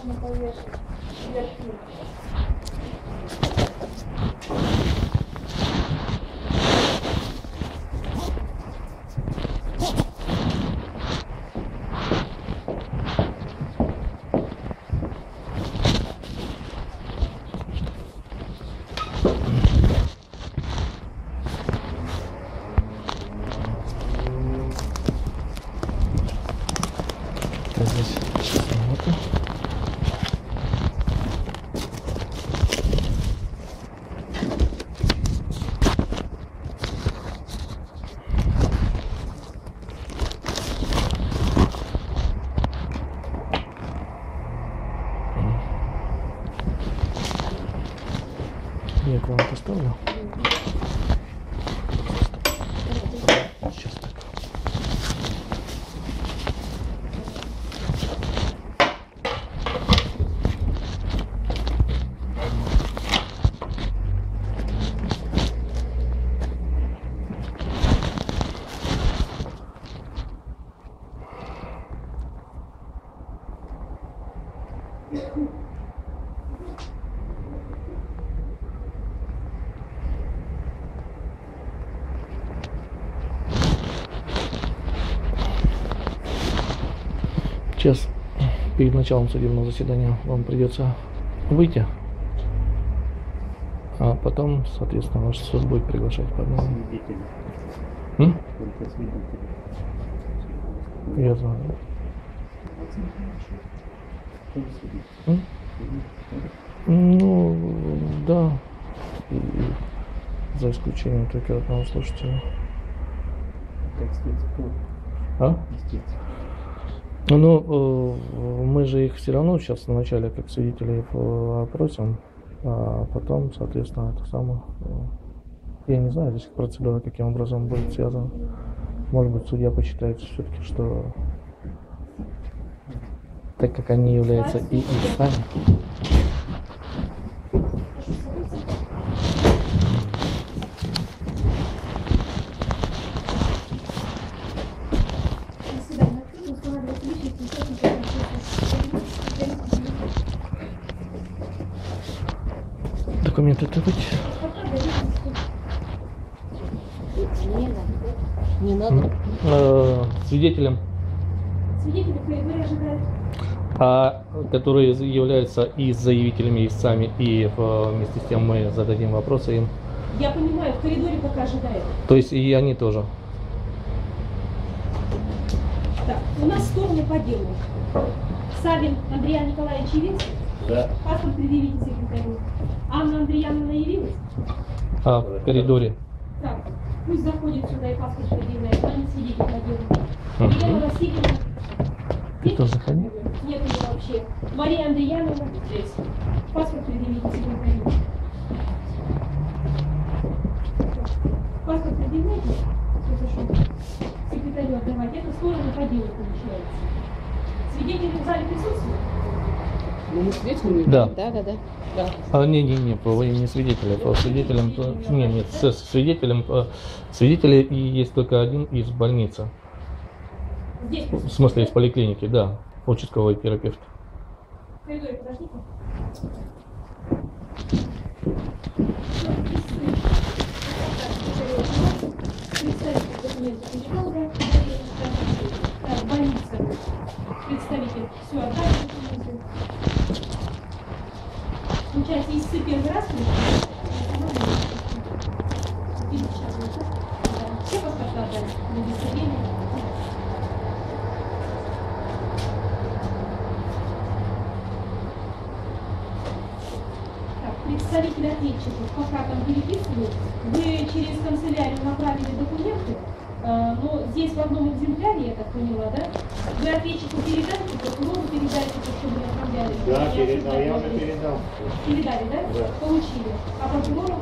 можно повешать вверху. Здесь чеснока. Я к вам поставлю. Сейчас так. Сейчас перед началом судебного заседания вам придется выйти, а потом, соответственно, ваш суд будет приглашать по одному. Я знаю. Ну, да, и за исключением только одного слушателя. А? Ну, мы же их все равно сейчас вначале как свидетелей опросим, а потом, соответственно, это самое. Я не знаю, здесь процедура каким образом будет связана. Может быть, судья посчитает все-таки, что так как они являются и сами. Документы требуете? Не надо. Свидетелем. Свидетели в коридоре ожидают. А которые являются и заявителями, и сами, и вместе с тем мы зададим вопросы им. Я понимаю, в коридоре пока ожидают. То есть и они тоже. Так, у нас стороны по делу. Савин Андриан Николаевич явился? Да. Паспорт предъявите секретарю. Анна Андреевна явилась? А, в коридоре. Так, пусть заходит сюда и паспорт предъявляет, а не свидетель по делу. Елена Васильевна. Ты тоже заходи. Нет ее вообще. Мария Андреевна здесь. Паспорт предъявите секретарю. Паспорт предъявляйте? Хорошо. Секретарю отдавать. Это стороны по делу получается. Свидетели в зале присутствуют? Ну, мы свидетелями? Да. Да. А, не, вы не свидетели. По свидетелям, нет, с свидетелем, свидетели и есть только один из больницы. Здесь. В смысле, из поликлиники, да, участковый терапевт. В коридоре подождите. Представитель документов гинеколога, больница, представитель, все отдали документы. Получается, если первый раз все паспорта отдали на удостоверение. Так, представитель ответчиков пока там переписывают. Вы через канцелярию направили документы, но здесь в одном экземпляре, я так поняла, да? Вы ответчику передали, прокурору передали, чтобы направляли? Да, передал, я уже передал. Передали, да? Да. Получили. А прокурору?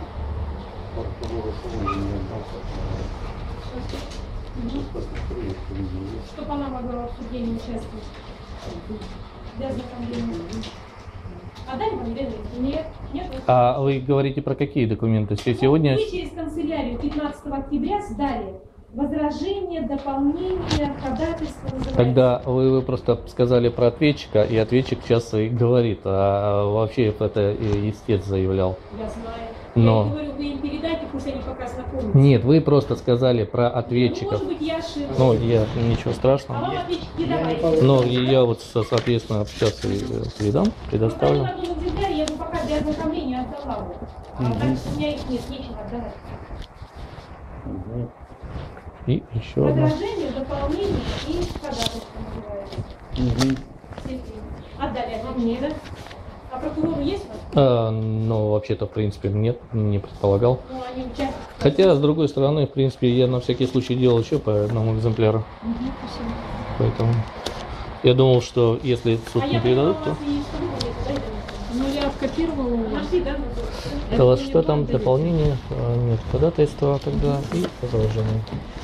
Чтобы она могла в суде не участвовать. Для ознакомления. А дали вам время? Нет. Нет. А вы говорите про какие документы? Сегодня... Вы через канцелярию 15 октября сдали возражение, дополнение, ходатайство называется. Когда вы просто сказали про ответчика, и ответчик сейчас и говорит, а вообще это истец заявлял. Я знаю. Но- Я говорю, вы им передайте, пусть они пока знакомятся. Нет, вы просто сказали про Ну, ответчиков. может быть, я ошиблась. Ну, я ничего А страшного. вам ответчик не Я не давайте. получил. Ну, и я вот, соответственно, сейчас и передам, предоставлю. Ну, в экземпляре я бы пока для ознакомления отдала бы. А дальше у меня их нет, нечего отдавать. Мгм. И еще одно. Возражение, дополнение и ходатайство называется. Мгм. Все три. Отдали от мне, да? А прокурору есть у вас? Ну, вообще-то, в принципе, нет, не предполагал. Ну, они участвуют. Хотя, с другой стороны, в принципе, я на всякий случай делал еще по одному экземпляру. Спасибо. Поэтому я думал, что если суд А не я передадут, то... поняла, у вас и сколько лет, да, Ирина? Ну, я скопировала у вас. Нашли, да? Да, вот что там, дополнение, нет, ходатайства тогда и возражение.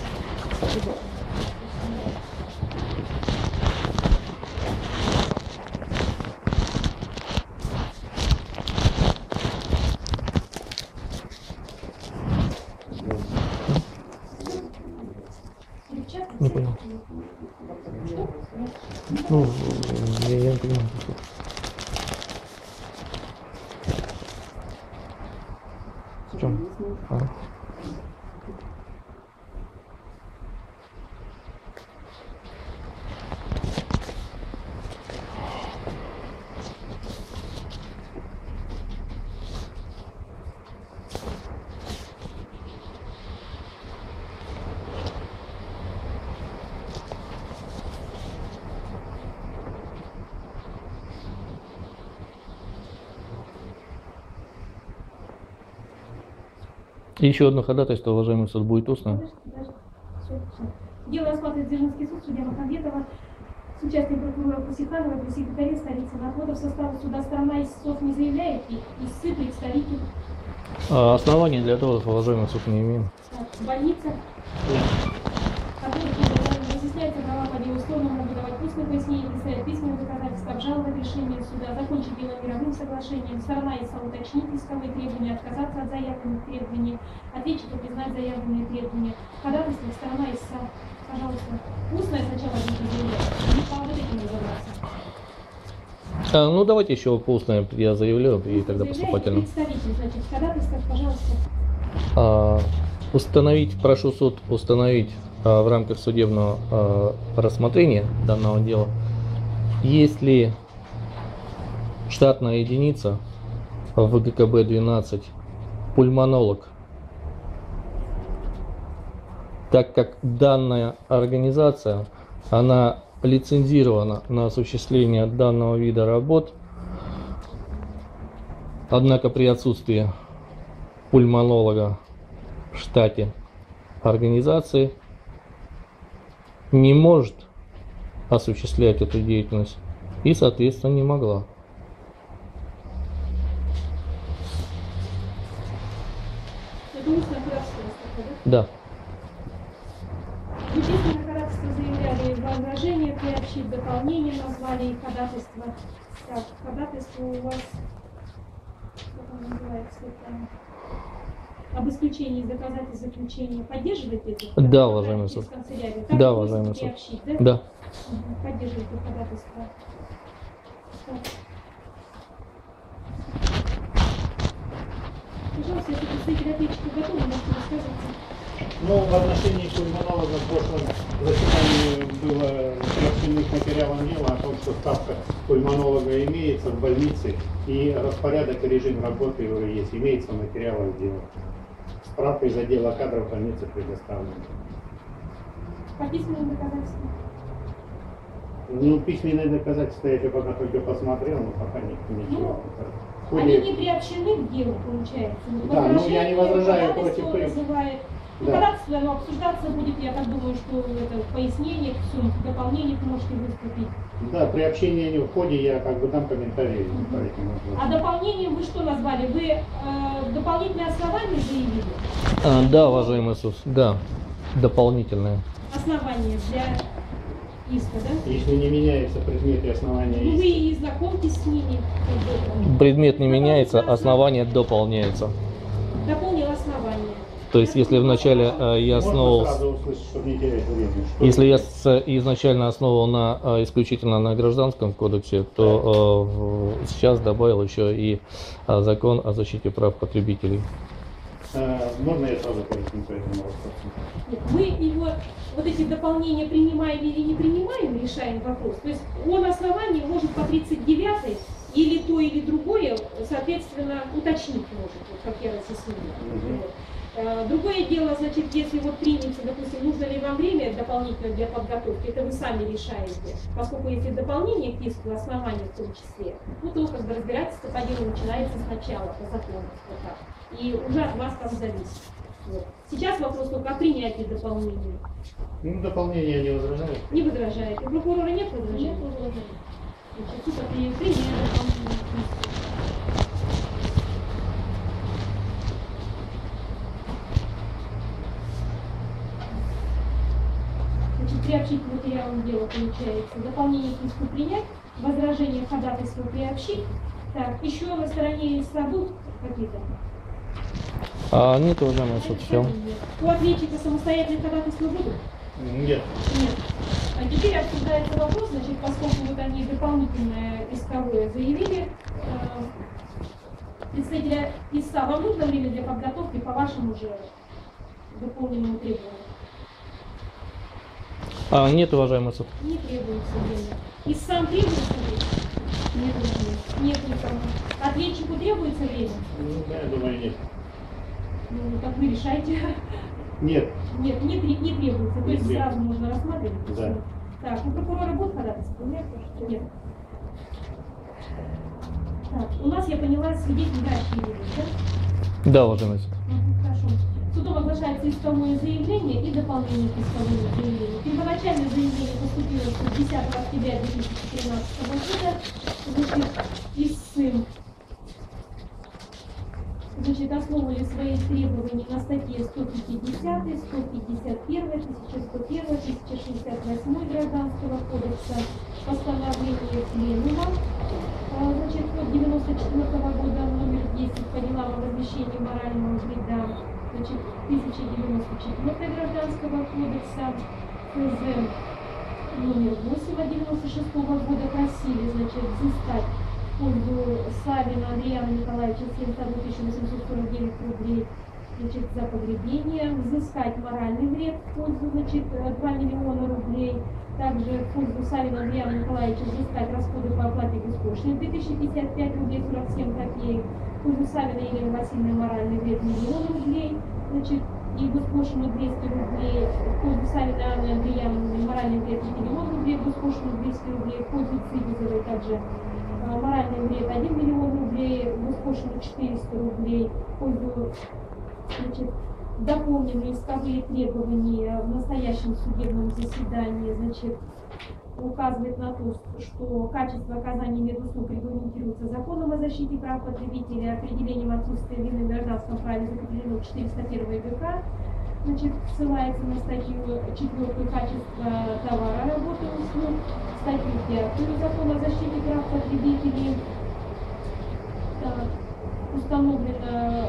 Не понял. Ну, я не понимаю. В чем? И еще одно ходатайство, уважаемый суд, будет устно. Дело рассматривает Дзержинский суд, судья Махамбетова, с участием прокурора Кусиханова, при секретаре столицы Находов. Состав суда сторона истцов не заявляет, и истцы представитель. Оснований для этого, уважаемый суд, не имеем. Больница, которая разъясняется права по делу стороны, могут давать устные пояснения, представить письменные доказательства, обжаловать решение суда, закончить дело мировым соглашением, сторона истца уточнить исковые требования, отказаться от заявленных требований, ответчика признать заявленные требования, ходатайство сторона истца. Пожалуйста, устное сначала будете заявлять, не по вот этим разобраться. Ну, давайте еще по устное я заявлю, и тогда Заявляете, поступательно. представитель, значит, ходатайство, пожалуйста. Установить, прошу суд установить в рамках судебного рассмотрения данного дела, есть ли штатная единица в ГКБ-12 пульмонолог, так как данная организация, она лицензирована на осуществление данного вида работ, однако при отсутствии пульмонолога в штате организации не может осуществлять эту деятельность и, соответственно, не могла. Это устное ходатайство, да? Да. В письменное ходатайство заявляли возражение, приобщить дополнение, назвали и ходатайство. Так, ходатайство у вас, как оно называется, это, об исключении из доказательств заключения. Поддерживаете это? Да, уважаемый суд. Да, уважаемый суд. Приобщить, да? Да. Мгм, поддерживаете ходатайство. Так. Пожалуйста, если представитель ответчика готовы, можете высказываться. Ну, в отношении пульмонолога в прошлом заседании было приобщены к материалам дела о том, что ставка пульмонолога имеется в больнице и распорядок и режим работы его есть, имеется в материалах дела. Справка из отдела кадров больницы предоставлена. По письменным доказательствам. Ну, письменные доказательства я пока только посмотрел, но пока ничего. В Они ходе- не приобщены к делу, получается. Да, ну, я не возражаю против ходатайство их. называет. Ну, Да. ходатайство, оно обсуждаться будет, я так думаю, что это пояснение, все, дополнение вы можете выступить. Да, при общении в ходе я как бы дам комментарии по этим А вопросам. дополнением вы что назвали? Вы дополнительные основания заявили? Да, уважаемый суд, да, дополнительное. Основания для иска, да? Если не меняется предмет и основания Ну, вы иска. и знакомьтесь с ними. Как бы, Предмет не меняется, основание дополняется. дополнил основание. То есть, если вначале я Можно основывал, сразу услышать, чтобы не терять времени. Что если я изначально основывал исключительно на гражданском кодексе, то сейчас добавил еще и закон о защите прав потребителей. Можно я сразу поясню по этому вопросу? Нет, мы его, вот эти дополнения принимаем или не принимаем, решаем вопрос. То есть он основание может по 39-й или то, или другое, соответственно, уточнить может, вот, как я разъяснила. Вот. Другое дело, значит, если вот примется, допустим, нужно ли вам время дополнительно для подготовки, это вы сами решаете. Поскольку если дополнение к иску, основания в том числе, ну то как бы разбирательство по делу начинается сначала по закону. Вот так. И уже от вас там зависит. Вот. Сейчас вопрос только о принятии дополнения. Ну, дополнение не возражает. Не возражает. У прокурора нет возражений? Нет возражений. Значит, суд принял дополнение. Значит, приобщить к материалам дела получается. Дополнение к иску принять, возражение ходатайства приобщить. Так, еще на стороне иска будут какие-то? Нет, уважаемый суд, все. У ответчика самостоятельные ходатайства будут? Нет. Нет. А теперь обсуждается вопрос, значит, поскольку вот они дополнительное исковое заявили, представителя иска, вам нужно время для подготовки по вашему же дополненному требованию? Нет, уважаемый суд. Не требуется время. И сам требуется время? Нет времени. Нет никому. Ответчику требуется время? Ну, да, я думаю, нет. Ну, так вы решайте. Нет. Нет, не требуется. То есть Нет. сразу можно рассматривать. Да. Так, у прокурора будет ходатайство? Нет? Нет. Так, у нас, я поняла, свидетель дальше явились, да? Да, уважаемый суд. Хорошо. Судом оглашается исковое заявление и дополнение к исковому заявлению. Первоначальное заявление поступило 10 октября 2013 года. Значит, основывали свои требования на статье 150, 151, 1101, 1068 Гражданского кодекса, постановление Пленума, значит, от 94 года номер 10 по делам о возмещении морального вреда, значит, 1094 Гражданского кодекса, ФЗ номер 8 от 96 года просили, значит, взыскать в пользу Савина Андрея Николаевича 71 849 рублей, значит, за погребение, взыскать моральный вред в пользу, значит, 2 миллиона рублей, также в пользу Савина Андрея Николаевича взыскать расходы по оплате госпошлины 2055 рублей 47 копеек, в пользу Савина Елены Васильевны моральный вред 1 миллион рублей, значит, и госпошлину 200 рублей, в пользу Савина Анны Андреевны моральный вред 1 миллион рублей, госпошлину 200 рублей, в пользу Цибизовой также моральный вред 1 миллион рублей, госпошлину 400 рублей, в пользу, значит, дополненные исковые требования в настоящем судебном заседании, значит, указывает на то, что качество оказания медуслуг регламентируется законом о защите прав потребителя, определением отсутствия вины в гражданском праве закреплено 401 ГК, значит, ссылается на статью 4 качество товара, работы, услуг, статью 5 закона о защите прав потребителей. Так, установлено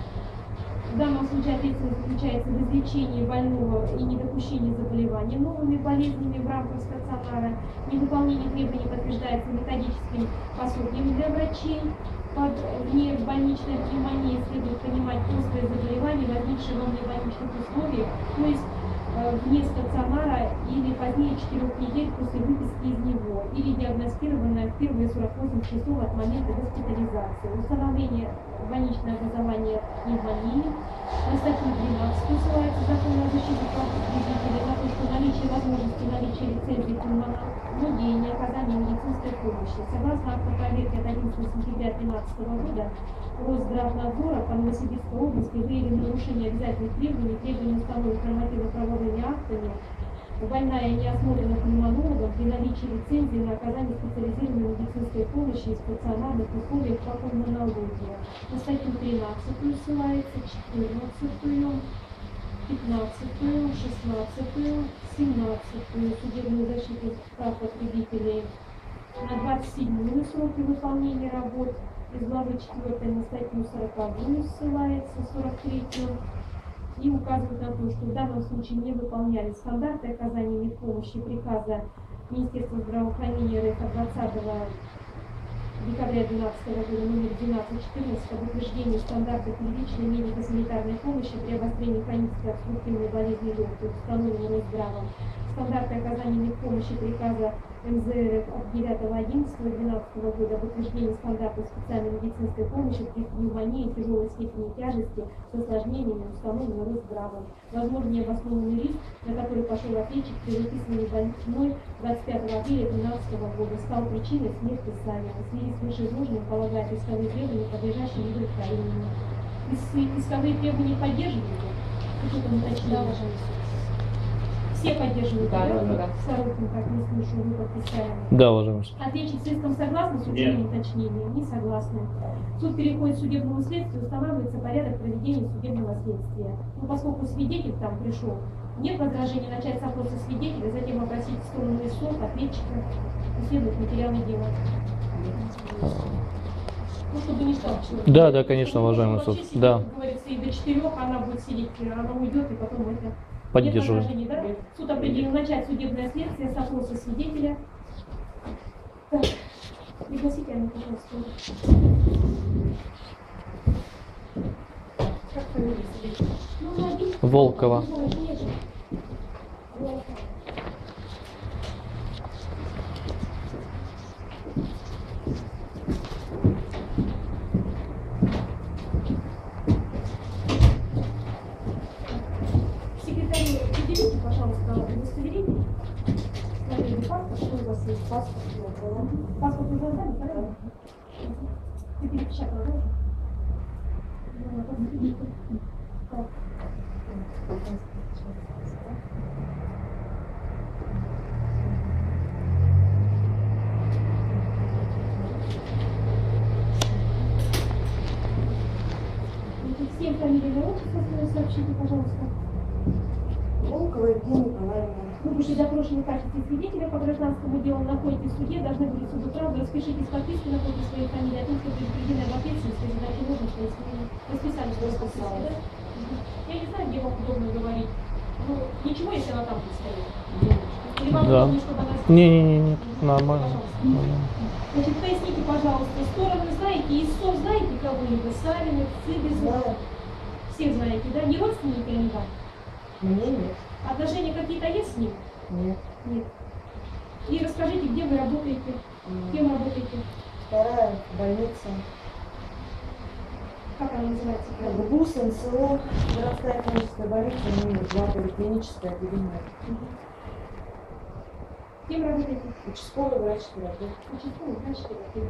в данном случае ответственность заключается в излечении больного и недопущении заболевания новыми болезнями в рамках стационара. Невыполнение требований подтверждается методическим пособием для врачей. Под внебольничной пневмонией следует понимать острое заболевание, возникшее во внебольничных условиях, то есть вне стационара или позднее 4 недель после выписки из него, или диагностированное в первые 48 часов от момента госпитализации. Установление больничного образования пневмонии. На статью 12 ссылается закон о защите прав потребителей на то, что наличие возможности наличия лицензии пневмологии и неоказания медицинской помощи. Согласно акту проверки от 11 сентября 2013 года, Росздравнадзора по Новосибирской области выявили нарушение обязательных требований, установленных нормативно-правовыми актами. Больная не осмотрена пневмонологом при наличии лицензии на оказание специализированной медицинской помощи в стационарных условиях по пульмонологии. На статью 13 ссылается, 14, 15, 16, 17 судебную защиту прав потребителей. На 27 сроки выполнения работ из главы 4 на статью 40 ссылается, 43 и указывают на то, что в данном случае не выполнялись стандарты оказания медпомощи приказа Министерства здравоохранения РФ от 20 декабря 2012 года номер 1214 об утверждении стандартов первичной медико-санитарной помощи при обострении хронической обструктивной болезни легких, установленной Росздравом. Стандарты оказания медпомощи приказа МЗРФ от 9.11.2012 года об утверждении стандартов специальной медицинской помощи при пневмонии тяжелой степени тяжести с осложнениями, установленной Росздравом. Возможно необоснованный риск, на который пошел ответчик при выписывании больной 25 апреля 2012 года, стал причиной смерти Савина. В связи с вышеизложенным полагает исковые требования, подлежащие удовлетворению. Исковые требования поддерживаете? Кто-то уточнял. Все поддерживают, Да. Сорокин, как не слышу, вы подписали. Да, уважаемый суд. Ответчик с иском согласны с учетом уточнения? Не согласны. Суд переходит к судебному следствию, устанавливается порядок проведения судебного следствия. Ну, поскольку свидетель там пришел, нет возражений начать с опроса свидетеля, затем опросить сторону истцов, ответчика, исследовать материалы дела. Ну, чтобы не сталкиваться. Да, да, конечно, уважаемый суд. Вообще сидит, Да. как говорится, и до 4 она будет сидеть, она уйдет, и потом это... Поддерживаю. Нет возражений, да? Суд определил начать судебное следствие с опроса свидетеля. Так, пригласите меня, пожалуйста. Как фамилия свидетеля? Ну, написано. Волкова. Волкова. Секретарь, поделите, пожалуйста, удостоверение. Смотрите, паспорт, что у вас есть? Паспорт. Паспорт вы создали, правильно? Ты перепечатала, да? Так. Всем фамилии отчество свое сообщите, пожалуйста. Волкова Евгения Николаевна. Вы будете допрошены в качестве свидетеля по гражданскому делу, находитесь в суде, должны будете суду правду, распишитесь подпиской на копии своей фамилии, о том, что предупреждены об ответственности за задачу ложности, если вы расписали, что расписали, да? Я не знаю, где вам удобно говорить. Ну, ничего, если она там будет стоять. Или вам Да. удобнее, чтобы она... Не, нормально. Пожалуйста. Значит, поясните, пожалуйста, стороны знаете, истцов знаете кого-нибудь? Савинов, Цыбизов? Знаю. Всех знаете, да? Не родственники они вам? Мне нет. Отношения какие-то есть с ним? Нет. Нет. И расскажите, где вы работаете? Кем работаете? Вторая больница. Как она называется? ГБУС, НСО, городская клиническая больница, номер 2, поликлиническое отделение. Кем работаете? Участковый врач-терапевт. Участковый врач-терапевт.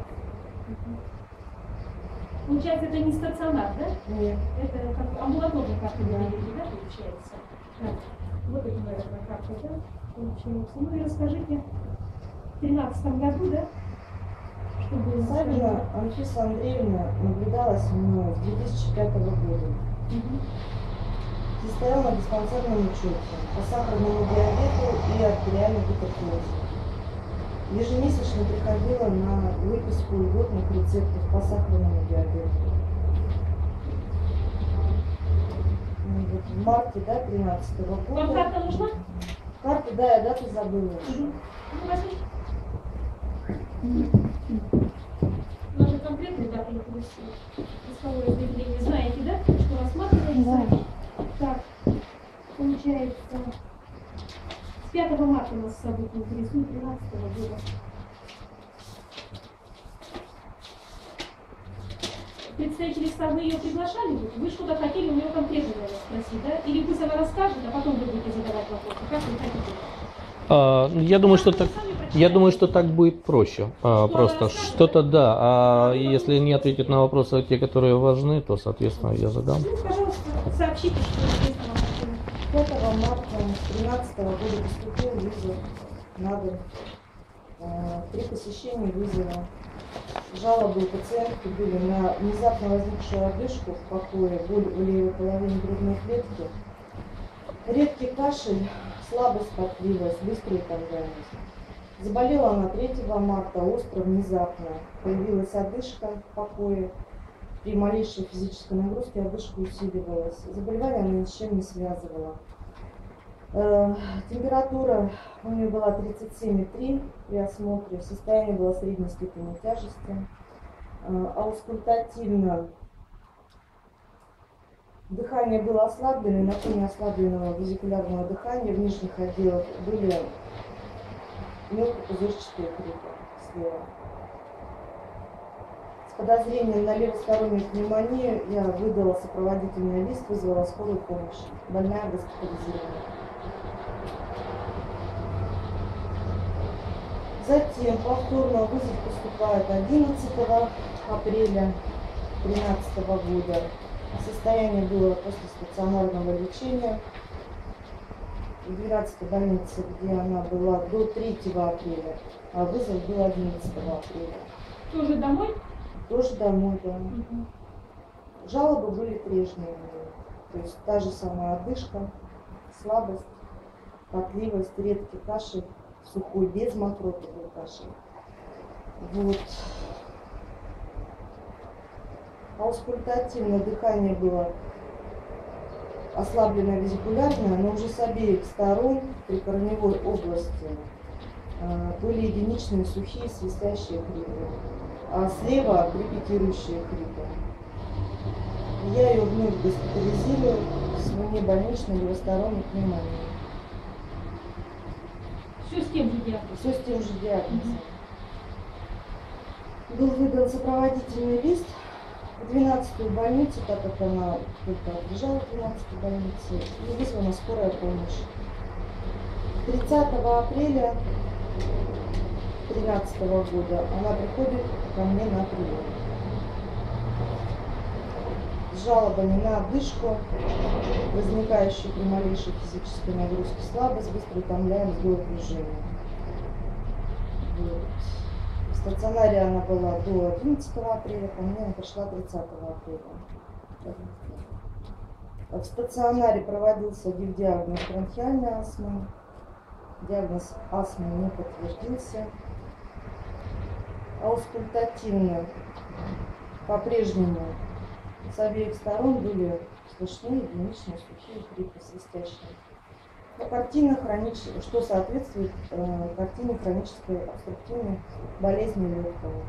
Получается, это не стационар, да? Нет. Это как амбулаторная карта, Да. да, получается? Да. Вот это, наверное, карта, да? Получается. Ну и расскажите, в 2013 году, да? Что было? Савина Анфиса Андреевна наблюдалась мной с 2005 года. Мгм. Состояла на диспансерном учете по сахарному диабету и артериальной гипертензии. Ежемесячно приходила на выписку льготных рецептов по сахарному диабету. Вот в марте, да, 2013 Вам года. карта нужна? Карта, да, я дату забыла. Ну, возьмите. Даже конкретные даты не получили. Исковое заявление знаете, да? Что рассматривается? Да. Так, получается, с 5 марта нас события интересует 2013 года. Представители САВ ее приглашали? Вы что-то хотели у нее конкретно, наверное, спросить, да? Или пусть она расскажет, а потом вы будете задавать вопросы. Как вы хотите? Я думаю, что так будет проще. Просто что-то да. А если не ответить на вопросы те, которые важны, то, соответственно, я задам. Ну, пожалуйста, сообщите, что известно вам. 5 марта 2013 года поступил вызов на дом. При посещении вызова жалобы у пациентки были на внезапно возникшую одышку в покое, боль в левой половине грудной клетки, редкий кашель, слабость, потливость, быстрая утомляемость. Заболела она 3 марта, остро, внезапно. Появилась одышка в покое. при малейшей физической нагрузке одышка усиливалась. Заболевание она ни с чем не связывала. Температура у нее была 37,3 при осмотре, состояние было средней степени тяжести. Аускультативно дыхание было ослаблено, и на фоне ослабленного везикулярного дыхания в нижних отделах были мелкопузырчатые крипы слева. С подозрением на левостороннюю пневмонию я выдала сопроводительный лист, вызвала скорую помощь. Больная госпитализирована. Затем повторно вызов поступает 11 апреля 2013 года. Состояние было после стационарного лечения в 12-й больнице, где она была до 3 апреля, а вызов был 11 апреля. Тоже домой? Тоже домой, да. Жалобы были прежние. То есть та же самая одышка, слабость, потливость, редкий кашель, сухой, без мокроты был кашель. Вот. Аускультативное дыхание было ослаблено везикулярное, но уже с обеих сторон при корневой области были единичные сухие свистящие хрипы, а слева репетирующие хрипы. Я ее вновь госпитализирую с внебольничной левосторонней пневмонией. Все с тем же диагнозом? Все с тем же диагнозом. Был выдан сопроводительный лист в 12-ю больницу, так как она только отбежала в 12-й больнице, и вызвана скорая помощь. 30 апреля 2013 года она приходит ко мне на прием с жалобами на одышку, возникающую при малейшей физической нагрузке, слабость, быстро утомляемость, головокружение. Вот. В стационаре она была до 11 апреля, ко мне она пришла 30 апреля. В стационаре проводился диагноз бронхиальной астмы. Диагноз астмы не подтвердился. Аускультативно по-прежнему с обеих сторон были слышны единичные сухие хрипы, свистящие. Но картина хроническая, что соответствует картине хронической обструктивной болезни легкого.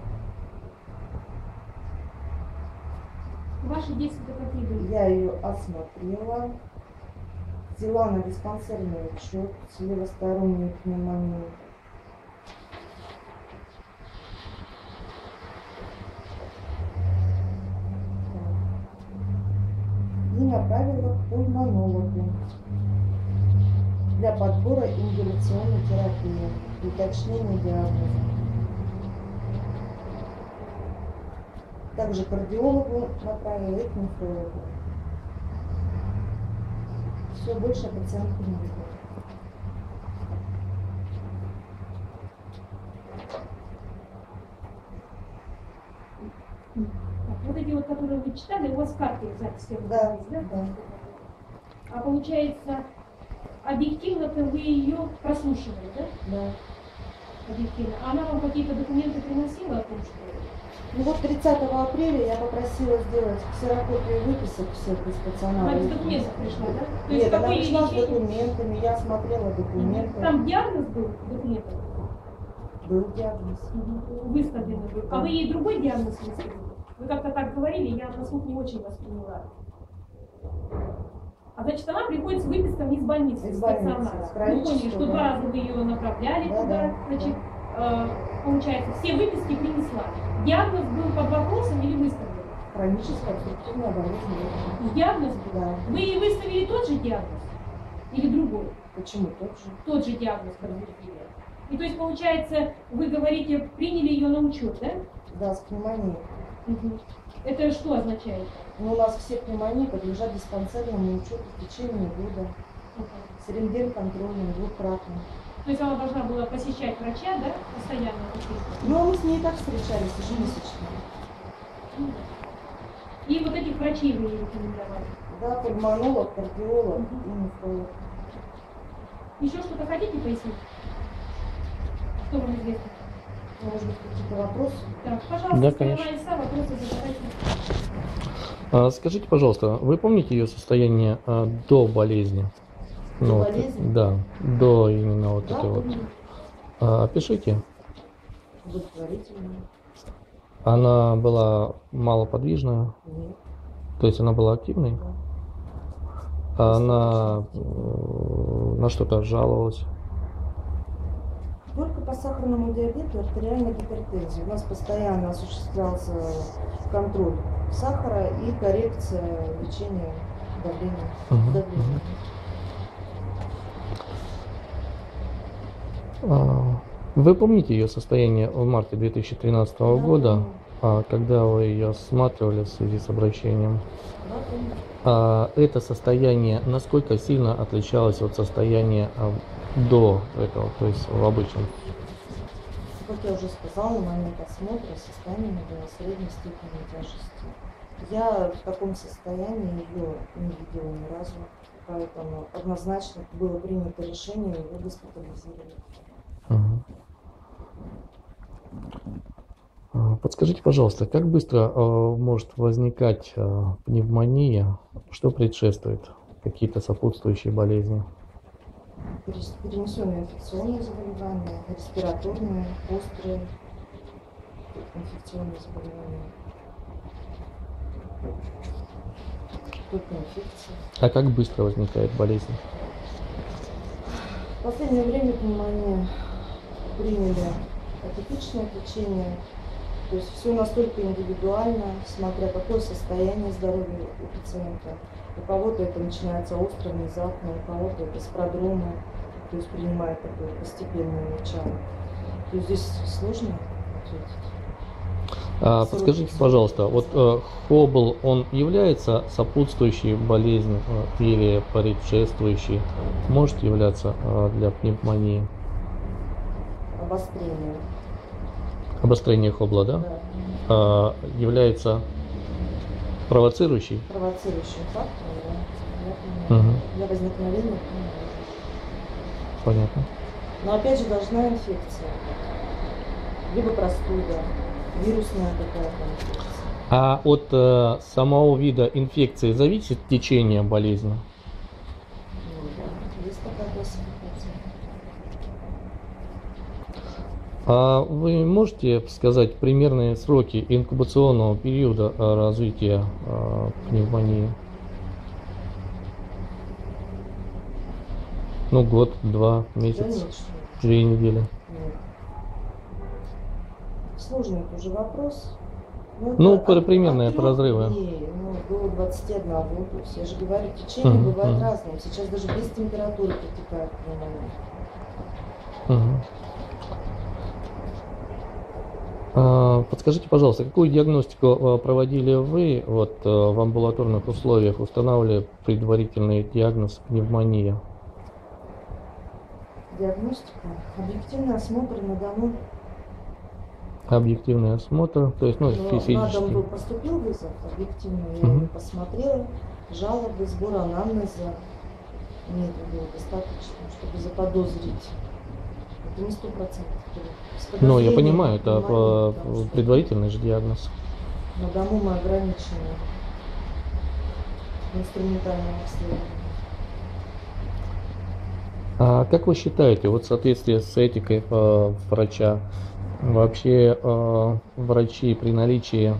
Ваши действия какие были? Я ее осмотрела, взяла на диспансерный учет с левосторонней пневмонией. И направила к пульмонологу для подбора ингаляционной терапии и уточнения диагноза. Также кардиологу направила и к нефрологу. Все, больше пациентку не видела. Вот эти вот, которые вы читали, у вас в карте записи? Да, есть, да? да. А получается, объективно-то вы ее прослушивали, да? Да. Объективно. А она вам какие-то документы приносила о том, что... Ну вот 30 апреля я попросила сделать ксерокопию выписок всех из Она стационара. без документов пришла, да? То Нет, она какое пришла с лечение? документами, я смотрела документы. Там диагноз был документов? Был диагноз. Выставленный был. А вы ей другой диагноз выставили? Вы как-то так говорили, я на слух не очень вас поняла. А значит, она приходит с выпиской не из больницы, Из стационара. больницы, с Вы поняли, хронического, что да. 2 раза вы ее направляли Да, туда, да, значит, получается, все выписки принесла. Диагноз был под вопросом или выставлен? Хроническая обструктивная болезнь легких. Диагноз был. Да. Вы ей выставили тот же диагноз или другой? Почему тот же? Тот же диагноз подтвердили. И то есть, получается, вы говорите, приняли ее на учет, да? Да, с пневмонией. Это что означает? Но у нас все пневмонии подлежат диспансерному учету в течение года. С рентген-контролем двукратным. То есть она должна была посещать врача, да, постоянно? Ну, мы с ней и так встречались ежемесячно. И вот этих врачей вы ей рекомендовали? Да, пульмонолог, кардиолог и нефролог. Еще что-то хотите пояснить? Что вам известно? Может быть, какие-то вопросы? Так, пожалуйста, Да, сторона конечно. ИСА, вопросы задавайте. Скажите, пожалуйста, вы помните ее состояние до болезни? До Вот, болезни? да, до именно вот Да, этой вот. помню. Опишите. Удовлетворительно. Она была малоподвижная, Нет. то есть она была активной? Да. А она на что-то жаловалась? Только по сахарному диабету и артериальной гипертензии. У нас постоянно осуществлялся контроль сахара и коррекция лечения давления. Мгм, давления. Вы помните ее состояние в марте 2013 Да, года, помню. когда вы ее осматривали в связи с обращением? Да, помню. Это состояние насколько сильно отличалось от состояния до этого, то есть в обычном? Как я уже сказала, на момент осмотра состояние было средней степени тяжести. Я в таком состоянии ее не видела ни разу, поэтому однозначно было принято решение ее госпитализировать. Мгм. Подскажите, пожалуйста, как быстро может возникать пневмония? Что предшествует? Какие-то сопутствующие болезни? Перенесенные инфекционные заболевания, респираторные, острые инфекционные заболевания. Только инфекции. А как быстро возникает болезнь? В последнее время пневмония приняли атипичное лечение. То есть все настолько индивидуально, смотря какое состояние здоровья у пациента. У кого-то это начинается остро, внезапно, у кого-то это с продрома, то есть принимает такое постепенное начало. То есть здесь сложно ответить. Подскажите, пожалуйста, вот Хоббл, он является сопутствующей болезнью или предшествующей? Может являться для пневмонии? Обострение. Обострение Хоббла, да? Да. Является провоцирующей? Провоцирующим фактором, да. Я понимаю. Мгм. Для возникновения пневмонии. Понятно. Но опять же должна инфекция быть. Либо простуда, вирусная какая-то инфекция. А от самого вида инфекции зависит течение болезни? Ну, да, есть такая классификация. А вы можете сказать примерные сроки инкубационного периода развития пневмонии? Ну, год, 2 месяца, Конечно. 2 недели. Нет. Сложный тоже вопрос. Ну, это примерные от 3 разрывы. дней, до 21. То есть я же говорю, течение Мгм, бывает мгм. разным. Сейчас даже без температуры протекает пневмония. Мгм. Подскажите, пожалуйста, какую диагностику проводили вы вот, в амбулаторных условиях, устанавливали предварительный диагноз пневмония? Диагностика, объективный осмотр на дому. Объективный осмотр, то есть, ну, На дом был физический. поступил вызов, объективно я Мгм. его посмотрела, жалобы, сбор анамнеза. Мне этого было достаточно, чтобы заподозрить. Это не 100%. Ну, я понимаю, это пневмонии, предварительный же диагноз. на дому мы ограничены инструментальным обследованием. А как вы считаете, вот в соответствии с этикой врача, вообще врачи при наличии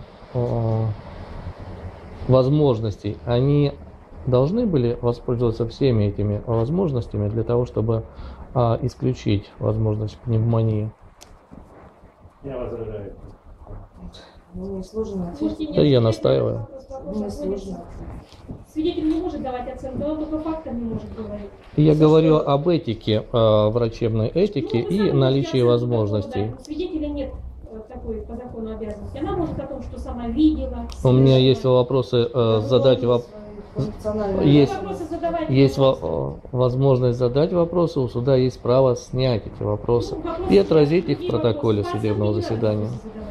возможностей, они должны были воспользоваться всеми этими возможностями для того, чтобы исключить возможность пневмонии? Я возражаю. Мне сложно Слушайте, ответить. Да нет, я свидетель настаиваю. вопрос Мне отводится. сложно. Свидетель не может давать оценку, он только фактом не может говорить. Я За говорю что? об этике, врачебной этике Ну, вы и сами наличии можете оценку возможностей. такого дать. У свидетеля нет такой по закону обязанности. Она может о том, что сама видела. У меня слышала. есть вопросы Я задать выполнила вопрос. свои функциональные Есть- Вопросы задавайте, Есть пожалуйста. возможность задать вопросы, у суда есть право снять эти вопросы Ну, вопросы и отразить задавайте, их в протоколе вопросы. судебного По оценке не надо заседания. вопросы задавать.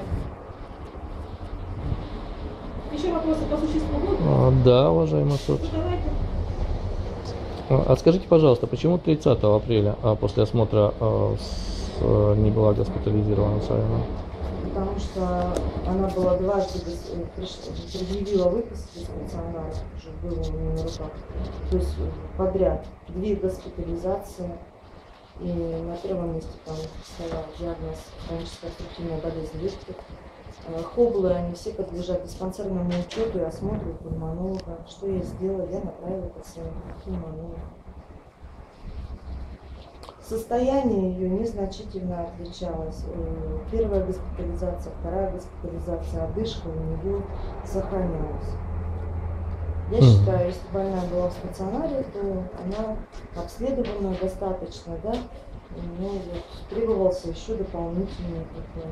Еще вопросы по существу будут? Да, уважаемый суд. Ну, давайте. А скажите, пожалуйста, почему 30 апреля после осмотра не была госпитализирована Савина? Потому что она была дважды предъявила выписки из стационара, уже было у нее на руках. То есть подряд 2 госпитализации. И на первом месте там стоял диагноз хроническая обструктивная болезнь легких. Хоблы, они все подлежат диспансерному учету и осмотру пульмонолога. Что я сделала? Я направила пациента к пульмонологу. Состояние ее незначительно отличалось. Первая госпитализация, вторая госпитализация, одышка у нее сохранялась. Я считаю, если больная была в стационаре, то она обследованная достаточно, да, но вот требовался еще дополнительный такой,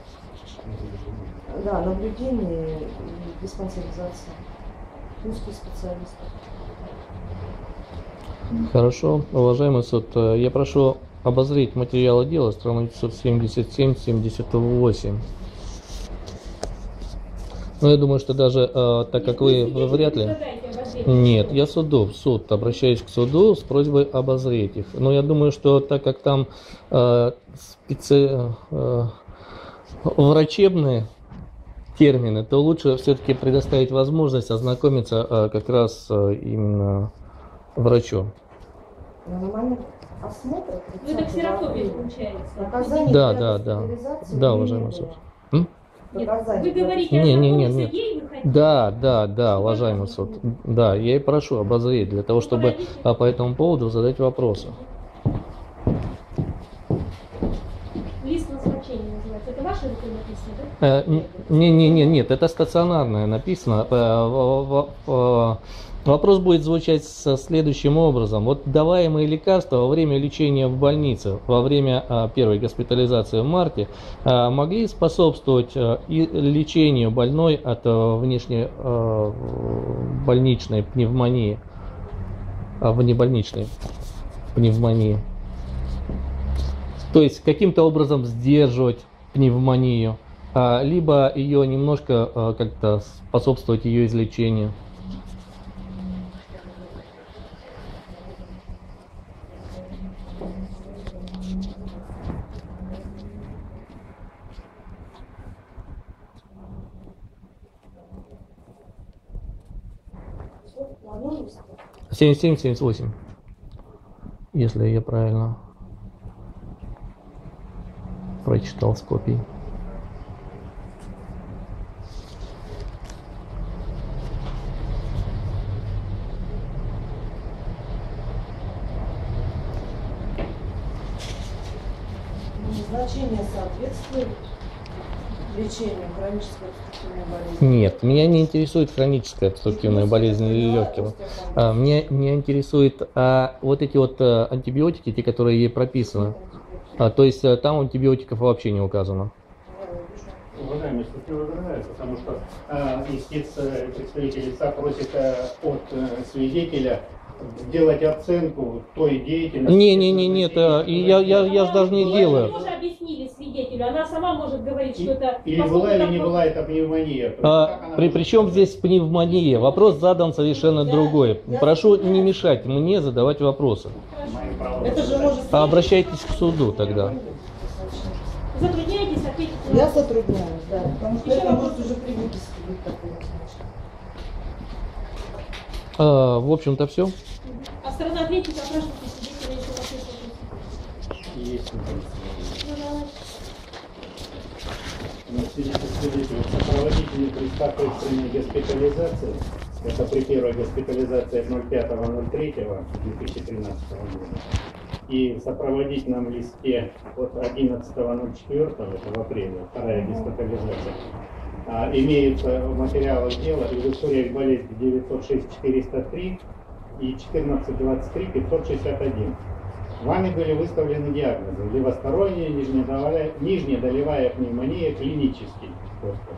да, наблюдение и диспансеризация узких специалистов. Хорошо, уважаемый суд, я прошу обозреть материалы дела, страница 77-78. Но я думаю, что даже так как вы вряд ли... Нет, я суд, обращаюсь к суду с просьбой обозреть их. Но я думаю, что так как там врачебные термины, то лучше все-таки предоставить возможность ознакомиться как раз именно врачу. Нормально осмотр? Ну это ксерокопия получается. Наказание Да, уважаемый суд. Нет, вы говорите, Нет. Да, уважаемый суд. Да, я и прошу обозреть, для того, чтобы по этому поводу задать вопросы. Лист назначения называется. Это ваше руки написано, да? Нет, это стационарное написано. Вопрос будет звучать следующим образом. Вот даваемые лекарства во время лечения в больнице, во время первой госпитализации в марте, могли способствовать и лечению больной от внешней больничной пневмонии, внебольничной пневмонии. То есть каким-то образом сдерживать пневмонию, либо ее немножко как-то способствовать ее излечению. Плануем? 77-78, если я правильно прочитал с копией. Назначение соответствует лечению хронической обструктивной болезни? Нет, меня не интересует хроническая обструктивная болезнь легких. Меня интересует вот эти вот антибиотики, те, которые ей прописаны. То есть там антибиотиков вообще не указано. Уважаемый суд, не возражает, потому что истец, представитель лица просит от свидетеля сделать оценку той деятельности. Нет, я же даже не делаю. Мы уже объяснили свидетелю, она сама может говорить, что это... Или была или не была это пневмония? Причем здесь пневмония? Вопрос задан совершенно другой. Прошу не мешать мне задавать вопросы. Это же может... Обращайтесь к суду тогда. Затрудняетесь ответить на Я вопрос? затрудняюсь, да, потому что это может уже при выписке быть такое. В общем-то все. А сторона ответчика опрашивает свидетеля, если у вас есть вопросы. Есть. Ну, давай. Сопроводительный пристав экстренной госпитализации, это при первой госпитализации 05.03.2013 года, и в сопроводительном листе от 11.04, это в апреле, вторая госпитализация, имеются в материалах дела и в историях болезни 906-403 и 1423-561. Вами были выставлены диагнозы: левосторонняя нижнедолевая пневмония, клинический подход.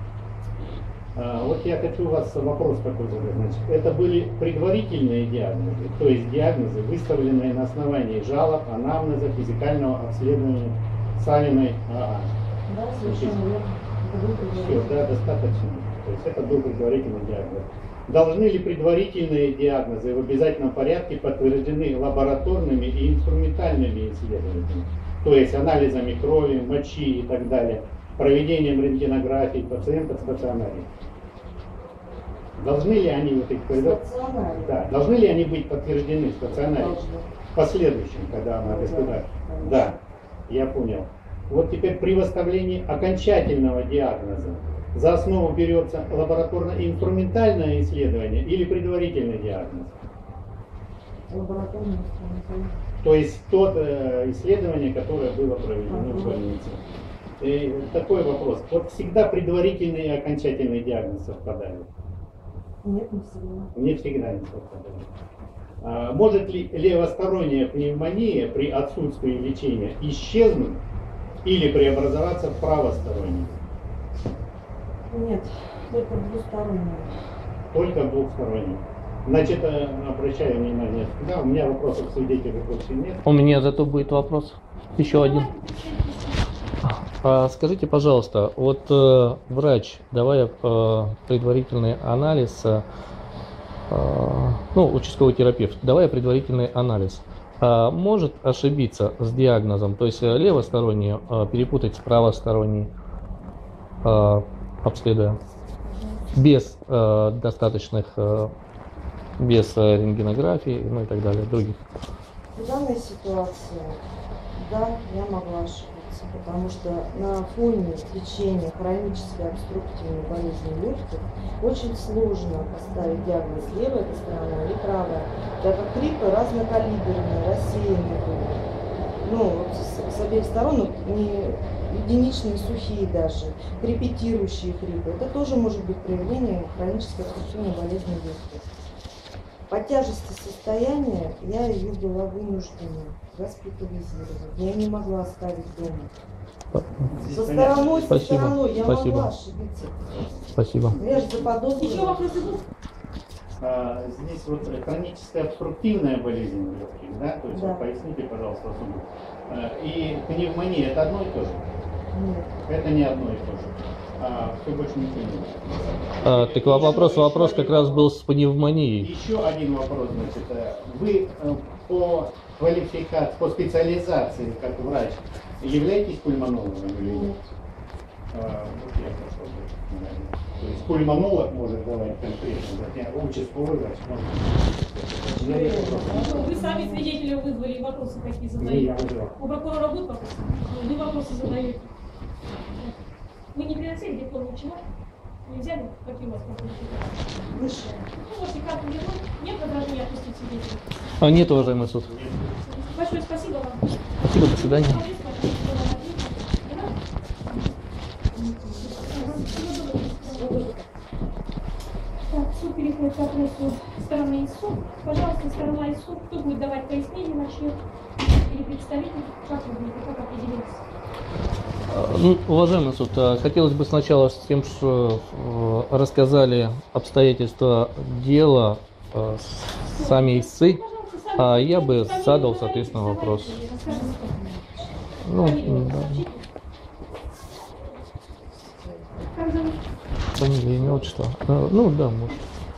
Вот я хочу у вас вопрос такой задать. Значит, это были предварительные диагнозы, то есть диагнозы, выставленные на основании жалоб, анамнеза, физикального обследования Савиной АА. Да, совершенно верно. Все, да, достаточно. То есть это был предварительный диагноз. Должны ли предварительные диагнозы в обязательном порядке подтверждены лабораторными и инструментальными исследованиями? то есть анализами крови, мочи и так далее, проведением рентгенографии пациента в стационаре. Должны ли они вот эти Стационаре. да, должны ли они быть подтверждены в стационаре? Должны. В последующем, когда она государственная? Конечно. Да, я понял. Вот теперь при выставлении окончательного диагноза за основу берется лабораторно-инструментальное исследование или предварительный диагноз? Лабораторные инструменты. То есть исследование, которое было проведено в больнице. И такой вопрос. Вот всегда предварительный и окончательный диагноз совпадают? Нет, не всегда. Не всегда не совпадают. Может ли левосторонняя пневмония при отсутствии лечения исчезнуть или преобразоваться в правостороннюю? Нет, только двусторонние. Только двухстороннюю. Значит, обращаю внимание, да, у меня вопросов к свидетелю больше нет. У меня зато будет вопрос. Еще один. Скажите, пожалуйста, вот врач, давая предварительный анализ, участковый терапевт, давая предварительный анализ, может ошибиться с диагнозом, то есть левосторонний перепутать с правосторонней, обследуя, без достаточных, без рентгенографии, ну и так далее, других. В данной ситуации, да, я могла ошибиться, потому что на фоне лечения хронической обструктивной болезни легких очень сложно поставить диагноз левая эта сторона или правая, так как хрипы разнокалиберные, рассеянные были. Ну, вот с обеих сторон, вот, не единичные, сухие даже, репетирующие хрипы. Это тоже может быть проявление хронической обструктивной болезни легких. По тяжести состояния я ее была вынуждена госпитализировать. Я не могла оставить дома. Со стороной, я Спасибо. могла ошибиться. Спасибо. Я же заподозрила. Еще вопросы будут? Здесь вот хроническая обструктивная болезнь легких, да? То есть Да. вот поясните, пожалуйста, особо. И пневмония это одно и то же? Нет. Это не одно и то же. Все больше не понимаю. Так вопрос как раз был с пневмонией. Еще один вопрос, значит, вы по квалификации, по специализации как врач являетесь пульмонологом или нет? Вот я пошел бы, наверное. То есть пульмонолог может давать конкретно, участковый врач может. У меня нет вопросов. Вы сами свидетеля вызвали и вопросы какие Не, задаете. я вызывал. У прокурора будут вопросы? Вы вопросы задаете. Вы не приносили диплом ничего? Не взяли? Какие у вас вопросы? Выше. Ну, можете карту вернуть. Нет возражений отпустить свидетеля? Нет, уважаемый суд. Большое спасибо вам. Спасибо, до свидания. Так, суд переходит к вопросу стороны ИСУ. Пожалуйста, сторона ИСУ, кто будет давать пояснение, начнет? Или представитель? Как вы будете, как определитесь? Уважаемый суд, хотелось бы сначала с тем, что рассказали обстоятельства дела, сами истцы, а я бы задал, соответственно, вопрос. Ну, да. Как зовут? Фамилия, имя, отчество. Ну, да, может.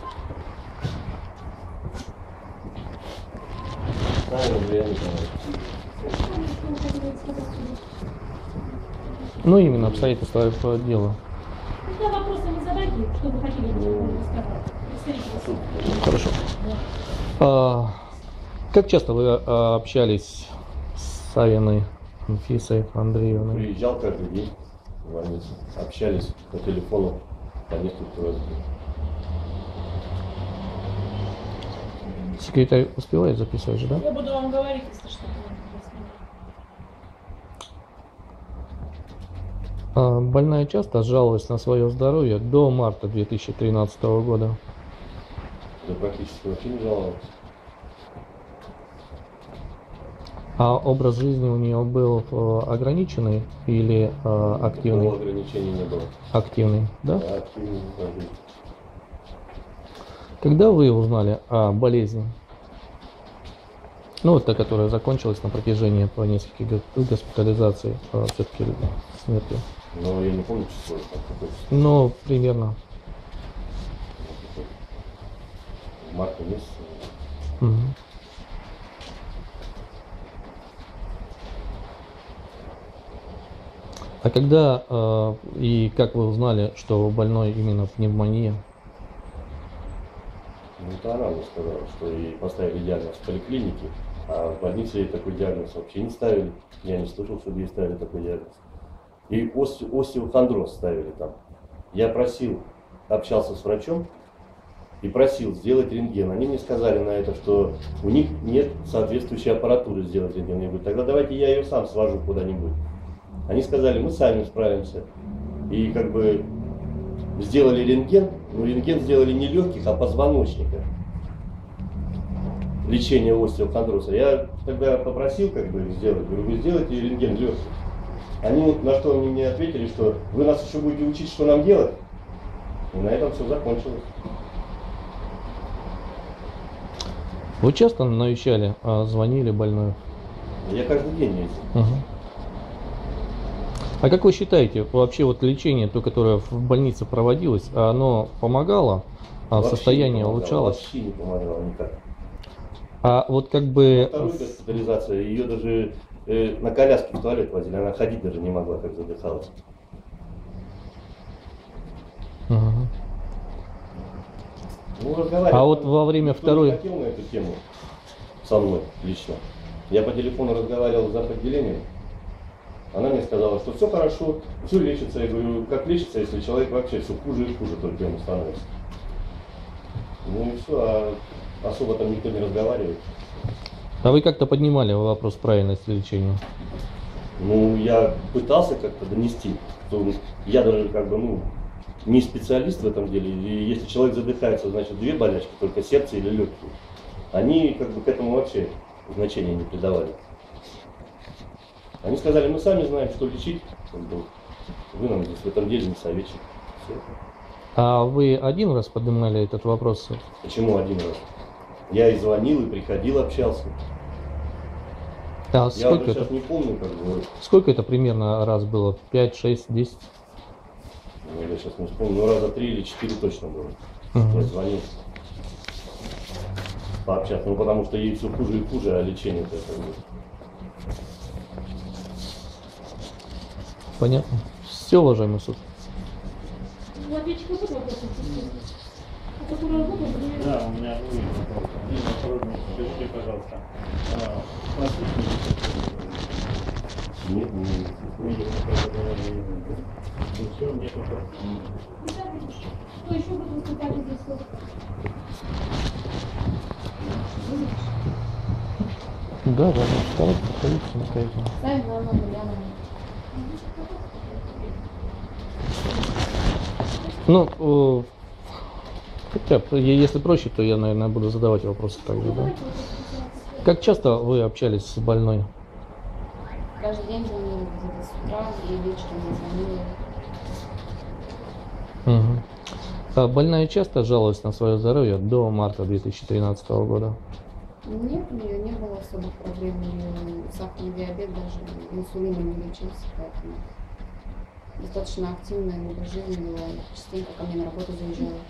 Ну, именно обстоятельства этого дела. Тогда вопросы не задайте, что вы хотели бы рассказать. Представитель. Хорошо. Как часто вы общались с Савиной Анфисой Андреевной? Приезжал каждый день в больницу, общались по телефону по несколько раз. Секретарь успевает записывать же, да? Я буду вам говорить, если что. Больная часто жаловалась на свое здоровье до марта 2013 года. Да практически вообще не жаловался. А образ жизни у нее был ограниченный или Никакого активный? ограничений не было. Активный, да? Да, активный каждый. Когда вы узнали о болезни? Ну, вот та, которая закончилась на протяжении по нескольких госпитализаций, все-таки смертью. Но я не помню число, там какое число. Ну, примерно. В марте месяце. Мгм. А когда и как вы узнали, что у больной именно пневмония? Ну, это она мне сказала, что ей поставили диагноз в поликлинике, а в больнице ей такой диагноз вообще не ставили. Я не слышал, чтобы ей ставили такой диагноз. И остеохондроз ставили там. Я просил, общался с врачом и просил сделать рентген. Они мне сказали на это, что у них нет соответствующей аппаратуры сделать рентген. Я говорю, тогда давайте я ее сам свожу куда-нибудь. Они сказали, мы сами справимся. И как бы сделали рентген, но рентген сделали не легких, а позвоночника. Лечение остеохондроза. Я тогда попросил как бы сделать, говорю, вы сделайте рентген легких. Они на что они мне ответили, что вы нас еще будете учить, что нам делать. И на этом все закончилось. Вы часто навещали, звонили больную? Я каждый день ездил. Угу. А как вы считаете, вообще вот лечение, то, которое в больнице проводилось, оно помогало, Вообще состояние не помогало, улучшалось? Вообще не помогало никак. А вот как бы... Вторую госпитализацию, ее даже на коляске в туалет возили, она ходить даже не могла, как задыхалась. Мгм. Ну, разговаривать. А вот во время никто второй... не хотел на эту тему со мной лично. Я по телефону разговаривал с отделением. Она мне сказала, что все хорошо, все лечится. Я говорю, как лечится, если человек вообще все хуже и хуже только ему становится. Ну и все, а особо там никто не разговаривает. А вы как-то поднимали вопрос правильности лечения? Ну, я пытался как-то донести, что я даже как бы, не специалист в этом деле. И если человек задыхается, значит, две болячки, только сердце или легкие. Они как бы к этому вообще значения не придавали. Они сказали, мы сами знаем, что лечить, как бы, вы нам здесь в этом деле не советчик. Все. А вы один раз поднимали этот вопрос? Почему один раз? Я и звонил, и приходил, общался. А Я сколько уже это? сейчас не помню, как бы, Сколько это примерно раз было? 5, 6, 10? я сейчас не вспомню, но раза 3 или 4 точно было. Мгм. Я звонил. Пообщаться. Ну, потому что ей все хуже и хуже, а лечение-то это вот. Понятно. Все, уважаемый суд. У ответчика будут вопросы? У прокурора будут вопросы? Да, у меня будет вопрос. Скажите, пожалуйста, Нет, все, нет вопросов. Кто еще будет выступать из суд? Да, да, вставайте, подходите самостоятельно. Ставим на Анну Ульяновну. Ну, хотя, если проще, то я, наверное, буду задавать вопросы также, да? Как часто вы общались с больной? Каждый день звонила где-то с утра и вечером я звонила. Мгм. А больная часто жаловалась на свое здоровье до марта 2013 года? Нет, у нее не было особых проблем, у нее сахарный диабет, даже инсулином не лечился, поэтому достаточно активная образ жизни была, частенько ко мне на работу заезжала.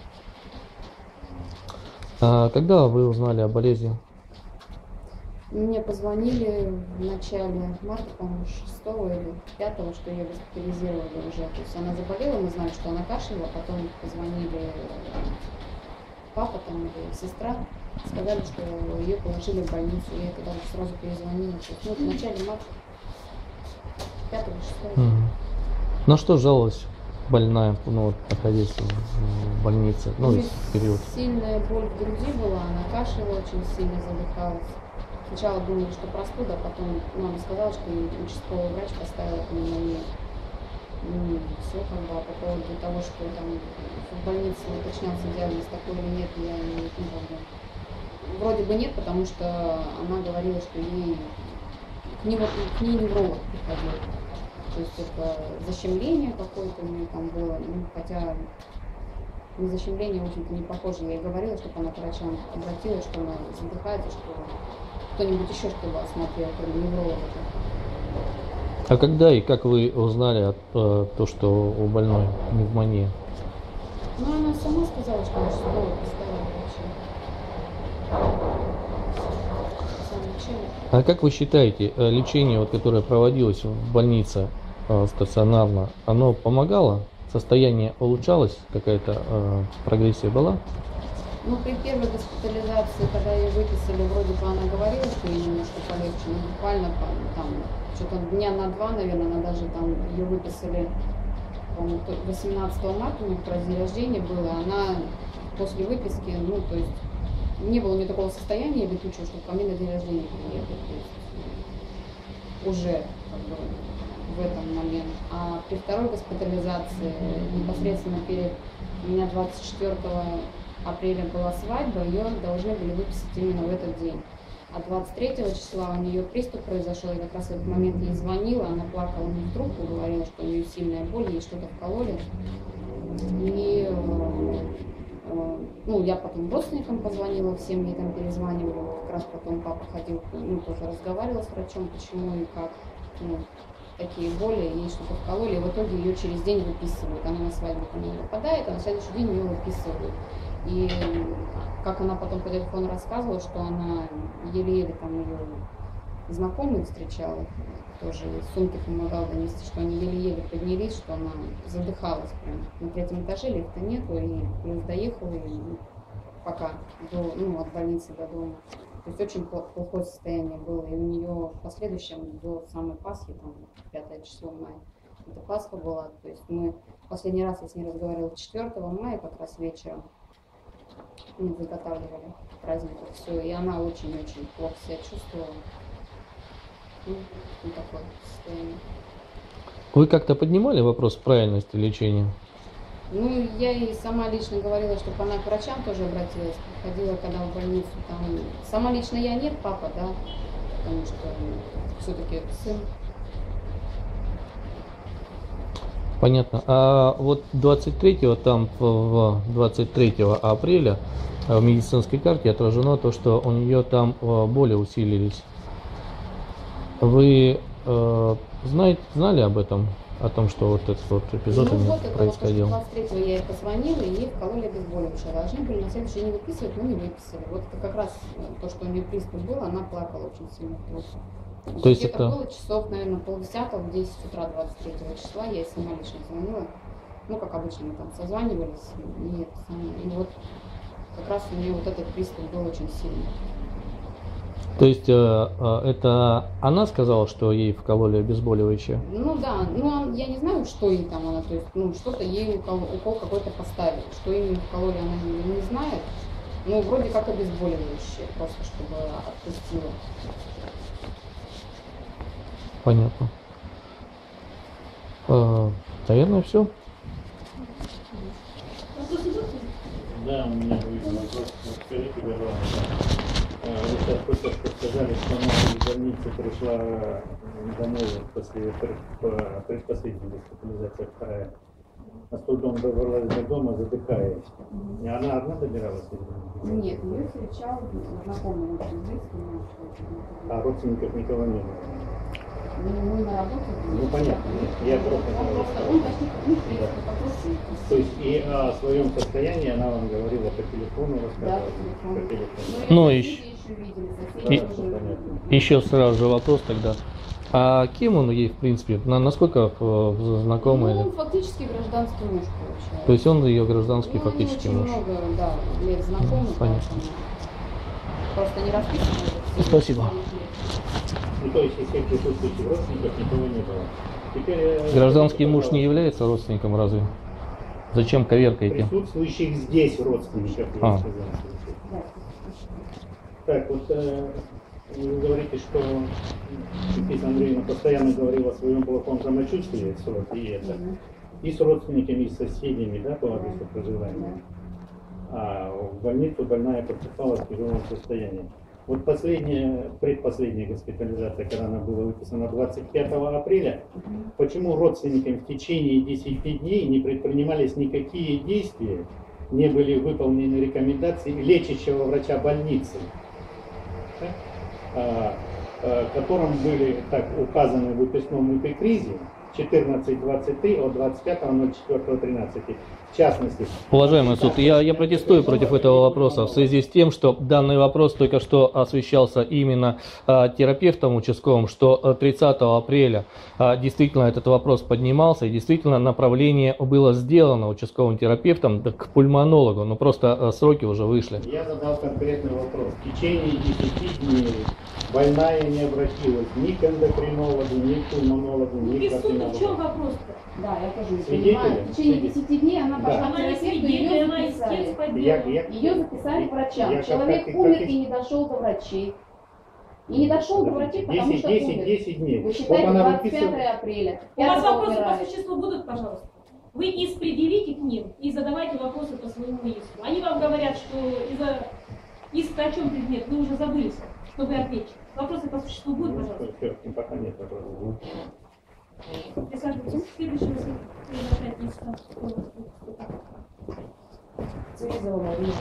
А когда вы узнали о болезни? Мне позвонили в начале марта, по-моему, 6 или 5, что ее госпитализировали уже. То есть она заболела, мы знали, что она кашляла, потом позвонили папа там или сестра, сказали, что ее положили в больницу. Я тогда сразу перезвонила. То есть, в начале марта, 5 или 6. Мгм. На что жаловалась больная, находясь в больнице, У неё в период? сильная боль в груди была, она кашляла очень сильно, задыхалась. Сначала думали, что простуда, потом мама сказала, что ей участковый врач поставила пневмонию. Все как бы, а по поводу того, что там в больнице уточнялся диагноз такой или нет, я не помню. Вроде бы нет, потому что она говорила, что ей к ней невролог приходил. То есть это защемление какое-то у нее там было, хотя на защемление, в общем-то, не похоже. Я ей говорила, чтобы она к врачам обратилась, что она задыхается, что кто-нибудь еще чтобы осмотрел, кроме невролога. А когда и как вы узнали то, что у больной пневмония? Ну, она сама сказала, что она шестого поставила врача. В самом начале. А как вы считаете, лечение, которое проводилось в больнице, стационарно, оно помогало? Состояние улучшалось? Какая-то прогрессия была? Ну, при первой госпитализации, когда ее выписали, вроде бы она говорила, что ей немножко полегче, но буквально там, что-то дня на 2, наверное, она даже там ее выписали, по-моему, 18 марта, у нее как раз день рождения было, она после выписки, ну, то есть, не было у нее такого состояния летучего, чтобы ко мне на день рождения приехать, то есть, уже, как бы, в этом момент. А при второй госпитализации, непосредственно перед, у меня 24 апреля была свадьба, ее должны были выписать именно в этот день. А 23 числа у нее приступ произошел, я как раз в этот момент ей звонила, она плакала мне в трубку, говорила, что у нее сильная боль, ей что-то вкололи. И ну, я потом родственникам позвонила, всем ей там перезванивали, вот как раз потом папа ходил, ну, тоже разговаривал с врачом, почему и как, ну, такие боли, ей что-то вкололи, и в итоге ее через день выписывают, она на свадьбу ко мне выпадает, а на следующий день ее выписывают. И как она потом по телефону рассказывала, что она еле-еле там ее знакомых встречала, тоже сумки помогал донести, что они еле-еле поднялись, что она задыхалась прям. На 3-м этаже лифта нету, и плюс доехала, и пока до, ну, от больницы до дома. То есть очень плохое состояние было, и у нее в последующем до самой Пасхи, там 5 число мая, это Пасха была, то есть мы последний раз я с ней разговаривала 4 мая, как раз вечером, мы заготавливали праздник, все, и она очень-очень плохо себя чувствовала. Ну, такое состояние. Вы как-то поднимали вопрос правильности лечения? Ну, я и сама лично говорила, чтобы она к врачам тоже обратилась, ходила когда в больницу, там, сама лично я нет, папа, да, потому что все-таки сын. Понятно. А вот 23-го, там в 23 апреля в медицинской карте отражено то, что у нее там боли усилились. Вы знали об этом? О том, что вот этот вот эпизод Ну вот, это происходил? Вот 23-го я ей позвонила, и ей вкололи обезболивающее. Должны были на следующий день выписывать, но не выписали. Вот это как раз то, что у нее приступ был, она плакала очень сильно. То есть это это... было часов, наверное, 9:30, в 10 утра 23 числа, я ей сама лично звонила. Ну, как обычно, мы там созванивались, и вот как раз у нее вот этот приступ был очень сильный. То есть это она сказала, что ей вкололи обезболивающее? Ну да, ну я не знаю, что ей там она, то есть, ну что-то ей укол какой-то поставили, что именно вкололи, она не знает, ну вроде как обезболивающее, просто чтобы отпустила. Понятно. Наверное, все. Да, у меня будет вопрос. Скажите, пожалуйста, вы сейчас только что сказали, что она из больницы пришла домой после предпоследней госпитализации, вторая. А с трудом добралась до дома, задыхаясь. И она одна добиралась? Нет, ее встречал знакомый очень близкий. А родственников никого не было? Ну, мы на работе. Ну, понятно, нет, я просто... Он почти не То есть и о своем состоянии она вам говорила по телефону, рассказывала? Да, По телефону. Ну, еще видели, Да, соседи тоже. Еще сразу же вопрос тогда. А кем он ей, в принципе, насколько знакомый? Ну, фактически гражданский муж получается. То есть он ее гражданский Ну, фактически они муж. очень много, да, лет знакомы, Понятно. поэтому просто не расписано. Спасибо. И то есть из всех присутствующих родственников никого не было. Теперь, Гражданский муж не является родственником, разве? Зачем коверкаете? присутствующих здесь родственников, я А. сказал. Так, вот вы говорите, что Лариса Андреевна постоянно говорила о своем плохом самочувствии, и с родственниками, и с соседями, да, по адресу проживания. А в больницу больная поступала в тяжелом состоянии. Вот предпоследняя госпитализация, когда она была выписана 25 апреля, почему родственникам в течение 10 дней не предпринимались никакие действия, не были выполнены рекомендации лечащего врача больницы, которым были так указаны в выпускном эпикризе, 1423 от 25.04.13. В частности, Уважаемый суд, я протестую против этого вопроса в связи с тем, что данный вопрос только что освещался именно терапевтом участковым, что 30 апреля действительно этот вопрос поднимался, и действительно направление было сделано участковым терапевтом к пульмонологу, но просто сроки уже вышли. я задал конкретный вопрос. В течение 10 дней больная не обратилась ни к эндокринологу, ни к пульмонологу, ни к Без суда, в чем кардиологу. вопрос-то? Да, я тоже Свидетели? понимаю. В течение 10 дней она Да. пошла к Она не терапевту, свидетель, ее она истец записали. по Я- делу. я- Ее записали к врачам. Я Человек как- умер как- и не дошел до врачей. И не дошел до врачей, потому что 10 умер. 10 дней. Вы Вот считаете, она 25 выписывает. апреля. У вас 5 вопросы по умирает. существу будут, пожалуйста? Вы иск предъявите к ним и задавайте вопросы по своему иску. Они вам говорят, что из-за иска о чем предмет, вы уже забылись, что вы ответчик. Вопросы по существу будут, Ну, пожалуйста? всё, пока нет вопросов. Присаживайтесь. Следующий вопрос. Опять есть там. Цивизова Мария.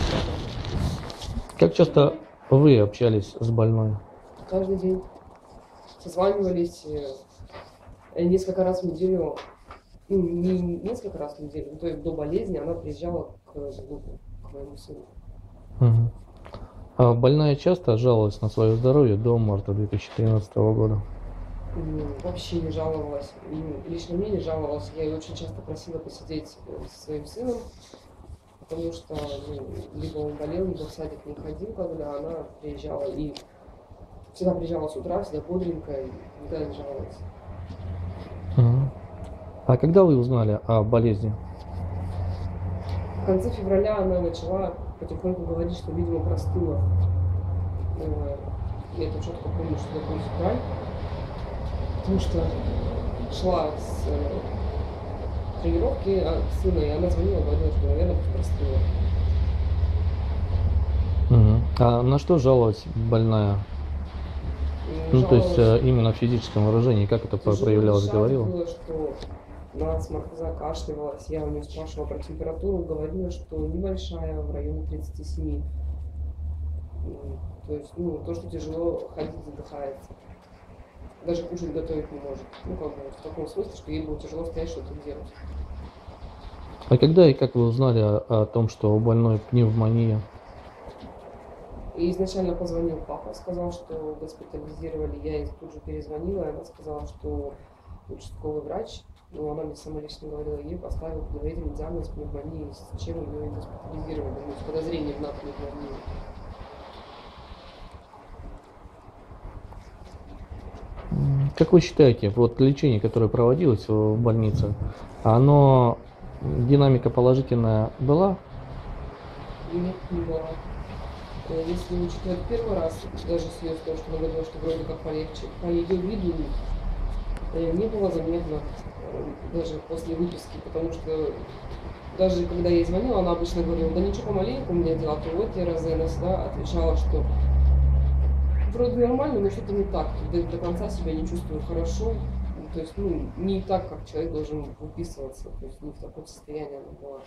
Как часто вы общались с больной? Каждый день созванивались несколько раз в неделю, ну, не несколько раз в неделю, то есть до болезни она приезжала к моему сыну. Мгм. А больная часто жаловалась на свое здоровье до марта 2013 года? Вообще не жаловалась. Лично мне не жаловалась. Я ее очень часто просила посидеть со своим сыном, потому что либо он болел, либо в садик не ходил, когда она приезжала. И всегда приезжала с утра, всегда бодренькая, и никогда не жаловалась. Мгм. А когда вы узнали о болезни? В конце февраля она начала потихоньку говорить, что, видимо, простыла. Я это четко помню, что такое февраль. Потому что шла с тренировки сына, и она звонила, говорила, что, наверное, простыла. Мгм. А на что жаловалась больная? Ну, то есть Жаловалась, именно в физическом выражении, как это тяжело проявлялось, дышать говорила? было, что насморк, закашливалась. Я у нее спрашивала про температуру, говорила, что небольшая, в районе 37. То есть, то, что тяжело ходить, задыхается. Даже кушать готовить не может. В таком смысле, что ей было тяжело стоять, что-то делать. А когда и как вы узнали о том, что у больной пневмония? И изначально позвонил папа, сказал, что госпитализировали. Я ей тут же перезвонила, и она сказала, что участковый врач, она мне сама лично говорила, ей поставил предварительный диагноз пневмонии, с чем ее и госпитализировали, с подозрением на пневмонию. Как вы считаете, вот лечение, которое проводилось в больнице, оно, динамика положительная была? Нет, не было. Если учитывать первый раз, даже с ее того, что она говорила, что вроде как полегче, по ее виду не было заметно даже после выписки, потому что даже когда я ей звонила, она обычно говорила, да ничего, помаленьку у меня дела, то вот я разы она всегда отвечала, что вроде нормально, но что-то не так, до конца себя не чувствую хорошо, то есть не так, как человек должен выписываться, то есть не в таком состоянии она была.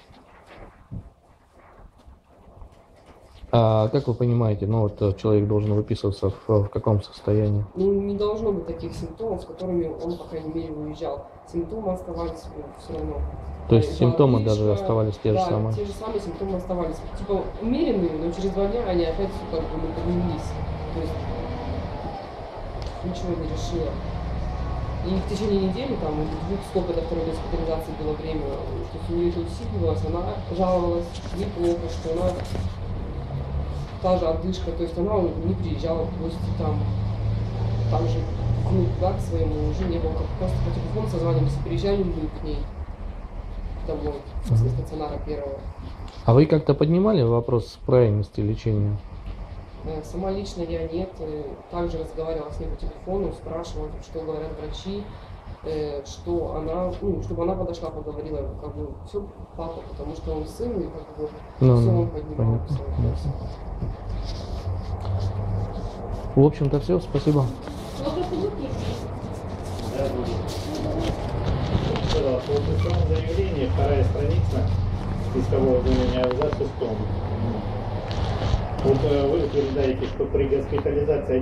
А как вы понимаете, человек должен выписываться в каком состоянии? Не должно быть таких симптомов, с которыми он, по крайней мере, уезжал. Симптомы оставались все равно. То есть симптомы Одышка, даже оставались те же да, самые? те же самые симптомы оставались. Типа умеренные, но через 2 дня они опять поднялись. То есть ничего не решило. И в течение недели, там, 2, сколько до второй госпитализации было время, что у нее это усиливалось, она жаловалась неплохо, что она та же одышка, то есть она не приезжала в гости там же туда к своему уже не было, просто по телефону созванивались, приезжали мы к ней домой, после стационара первого. А вы как-то поднимали вопрос правильности лечения? Сама лично я нет, также разговаривала с ней по телефону, спрашивала, что говорят врачи, что она, чтобы она подошла, поговорила, все папа, потому что он сын, и все он поднимал. Понятно. В общем-то все, спасибо. Вопросы будут есть? Да, будет. По путевому заявлению, 2-я страница искового заявления абзац 6. Вот вы утверждаете, что при госпитализации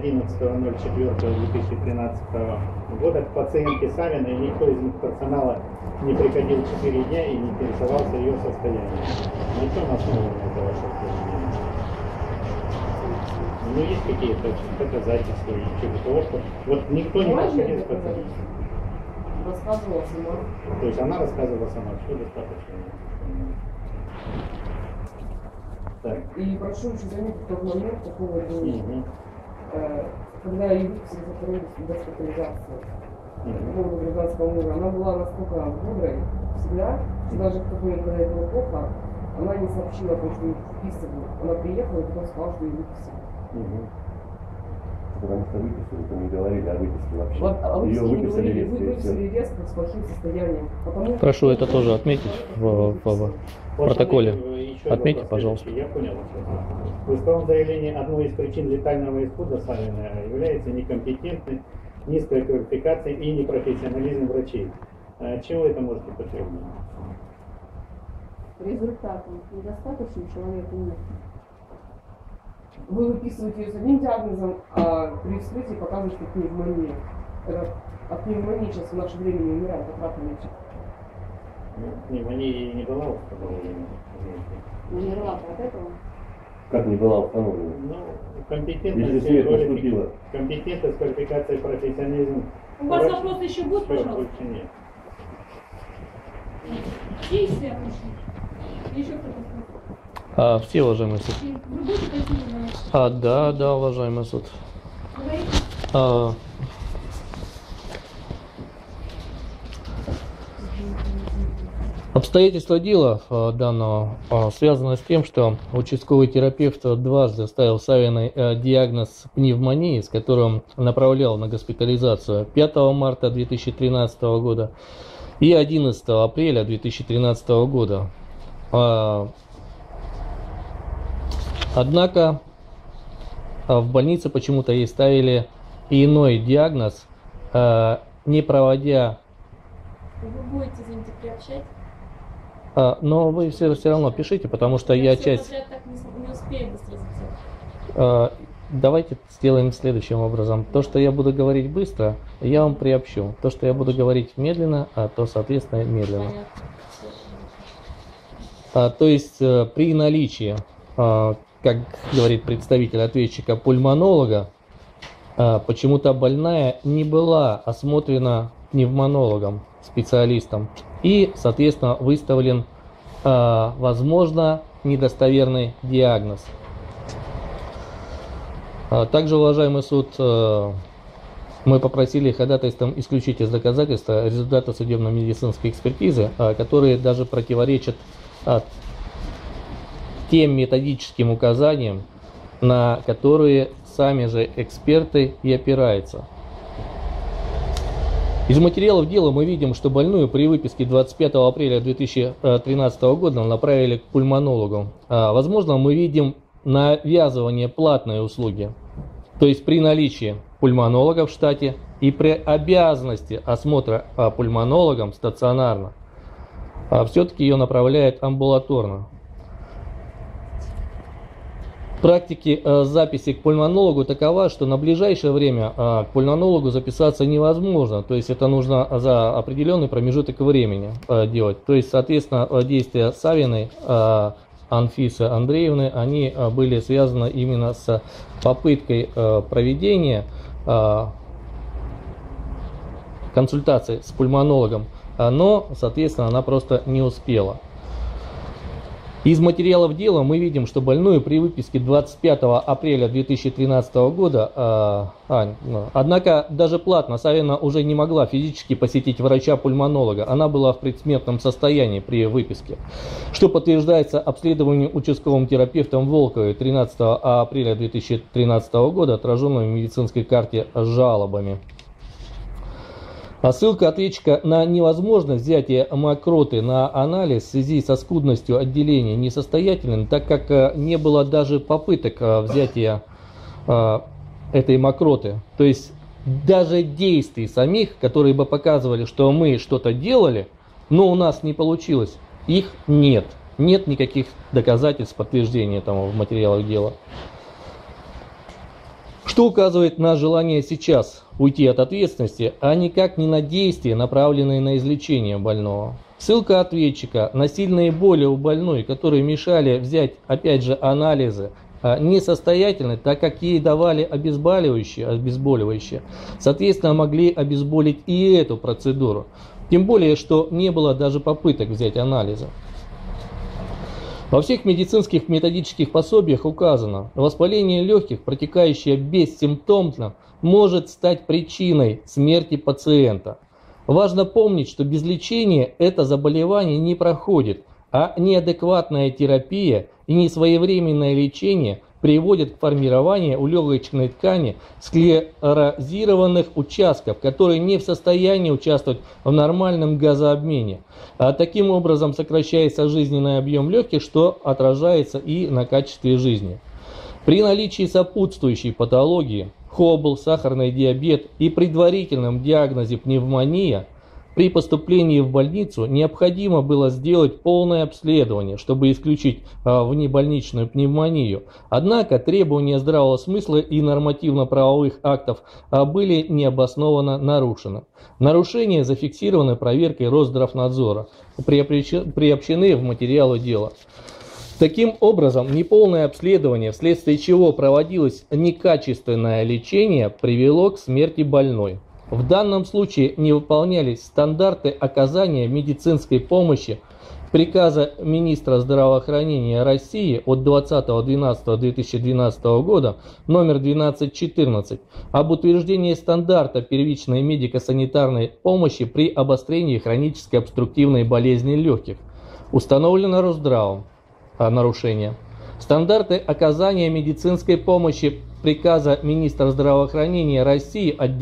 11.04.2013 года к пациентке Савиной никто из медперсонала не приходил 4 дня и не интересовался ее состоянием. На чем основано это ваше утверждение? Ну, есть какие-то доказательства или того, что вот никто не подходил к пациенту. Рассказывала сама. То есть она рассказывала сама, все достаточно. Так. И прошу еще заметить тот момент по поводу, когда ее выписали за вторую госпитализацию. По поводу гражданского мужа. Она была настолько бодрой всегда, что даже в тот момент, когда ей было плохо, она не сообщила о том, что ее вписывают. Она приехала и потом сказала, что ее выписали. Потому что выписали, то не говорили о выписке вообще. Вот, а Ее выписали, выписали не резко. говорили, выписали резко с плохим состоянием. Потому Прошу это тоже отметить в протоколе. Отметьте, пожалуйста. Я понял. В своем заявлении одной из причин летального исхода Савиной является некомпетентность, низкая квалификация и непрофессионализм врачей. Чем вы это можете подтвердить? Результатом недостаточно человеку нет. вы выписываете ее с одним диагнозом, а при вскрытии показываете пневмония. Это от пневмонии сейчас в наше время не умирает, от рака лечат. Пневмония не была установлена. Умерла от этого. Как не была установлена? Ну, Если компетентность, смерть наступила. компетентность, квалификация, профессионализм. У вас вопрос еще будет, Всё, пожалуйста? больше нет. Действия прошу. Еще кто-то спросит. Все, уважаемый суд. Вы будете continuировать? Да, уважаемый суд. Говорите. Обстоятельства дела данного связаны с тем, что участковый терапевт дважды ставил Савиной диагноз пневмонии, с которым направлял на госпитализацию 5 марта 2013 года и 11 апреля 2013 года. Однако в больнице почему-то ей ставили иной диагноз, не проводя... Вы будете, извините, приобщать? Но вы все равно пишите, потому что я всё часть... подряд так не успею быстро записать. Давайте сделаем следующим образом. То, что я буду говорить быстро, я вам приобщу. То, что я буду говорить медленно, то, соответственно, медленно. То есть при наличии, как говорит представитель ответчика, пульмонолога, почему-то больная не была осмотрена пневмонологом, специалистом, и, соответственно, выставлен, возможно, недостоверный диагноз. Также, уважаемый суд, мы попросили ходатайством исключить из доказательства результаты судебно-медицинской экспертизы, которые даже противоречат тем методическим указаниям, на которые сами же эксперты и опираются. Из материалов дела мы видим, что больную при выписке 25 апреля 2013 года направили к пульмонологу. Возможно, мы видим навязывание платной услуги. То есть при наличии пульмонолога в штате и при обязанности осмотра пульмонологом стационарно, все-таки ее направляют амбулаторно. В практике записи к пульмонологу такова, что на ближайшее время к пульмонологу записаться невозможно. То есть это нужно за определенный промежуток времени делать. То есть, соответственно, действия Савиной Анфисы Андреевны, они были связаны именно с попыткой проведения консультации с пульмонологом, но, соответственно, она просто не успела. Из материалов дела мы видим, что больную при выписке 25 апреля 2013 года, однако даже платно Савина уже не могла физически посетить врача-пульмонолога. Она была в предсмертном состоянии при выписке, что подтверждается обследованием участковым терапевтом Волковой 13 апреля 2013 года, отраженным в медицинской карте с жалобами. Ссылка ответчика на невозможность взятия мокроты на анализ в связи со скудностью отделения несостоятельным, так как не было даже попыток взятия этой мокроты. То есть даже действий самих, которые бы показывали, что мы что-то делали, но у нас не получилось, их нет. Нет никаких доказательств подтверждения этому в материалах дела. Что указывает на желание сейчас уйти от ответственности, а никак не на действия, направленные на излечение больного. Ссылка ответчика на сильные боли у больной, которые мешали взять, опять же, анализы, несостоятельны, так как ей давали обезболивающие, соответственно, могли обезболить и эту процедуру. Тем более, что не было даже попыток взять анализы. Во всех медицинских методических пособиях указано, воспаление легких, протекающее бессимптомно, может стать причиной смерти пациента. Важно помнить, что без лечения это заболевание не проходит, а неадекватная терапия и несвоевременное лечение приводят к формированию у легочной ткани склерозированных участков, которые не в состоянии участвовать в нормальном газообмене. Таким образом сокращается жизненный объем легких, что отражается и на качестве жизни. При наличии сопутствующей патологии, хобл, сахарный диабет и предварительном диагнозе пневмония, при поступлении в больницу необходимо было сделать полное обследование, чтобы исключить внебольничную пневмонию. Однако требования здравого смысла и нормативно-правовых актов были необоснованно нарушены. Нарушения зафиксированы проверкой Росздравнадзора, приобщены в материалы дела. Таким образом, неполное обследование, вследствие чего проводилось некачественное лечение, привело к смерти больной. В данном случае не выполнялись стандарты оказания медицинской помощи приказа министра здравоохранения России от 20.12.2012 года номер 1214 об утверждении стандарта первичной медико-санитарной помощи при обострении хронической обструктивной болезни легких. Установлено Росздравом нарушение. Стандарты оказания медицинской помощи приказа министра здравоохранения России от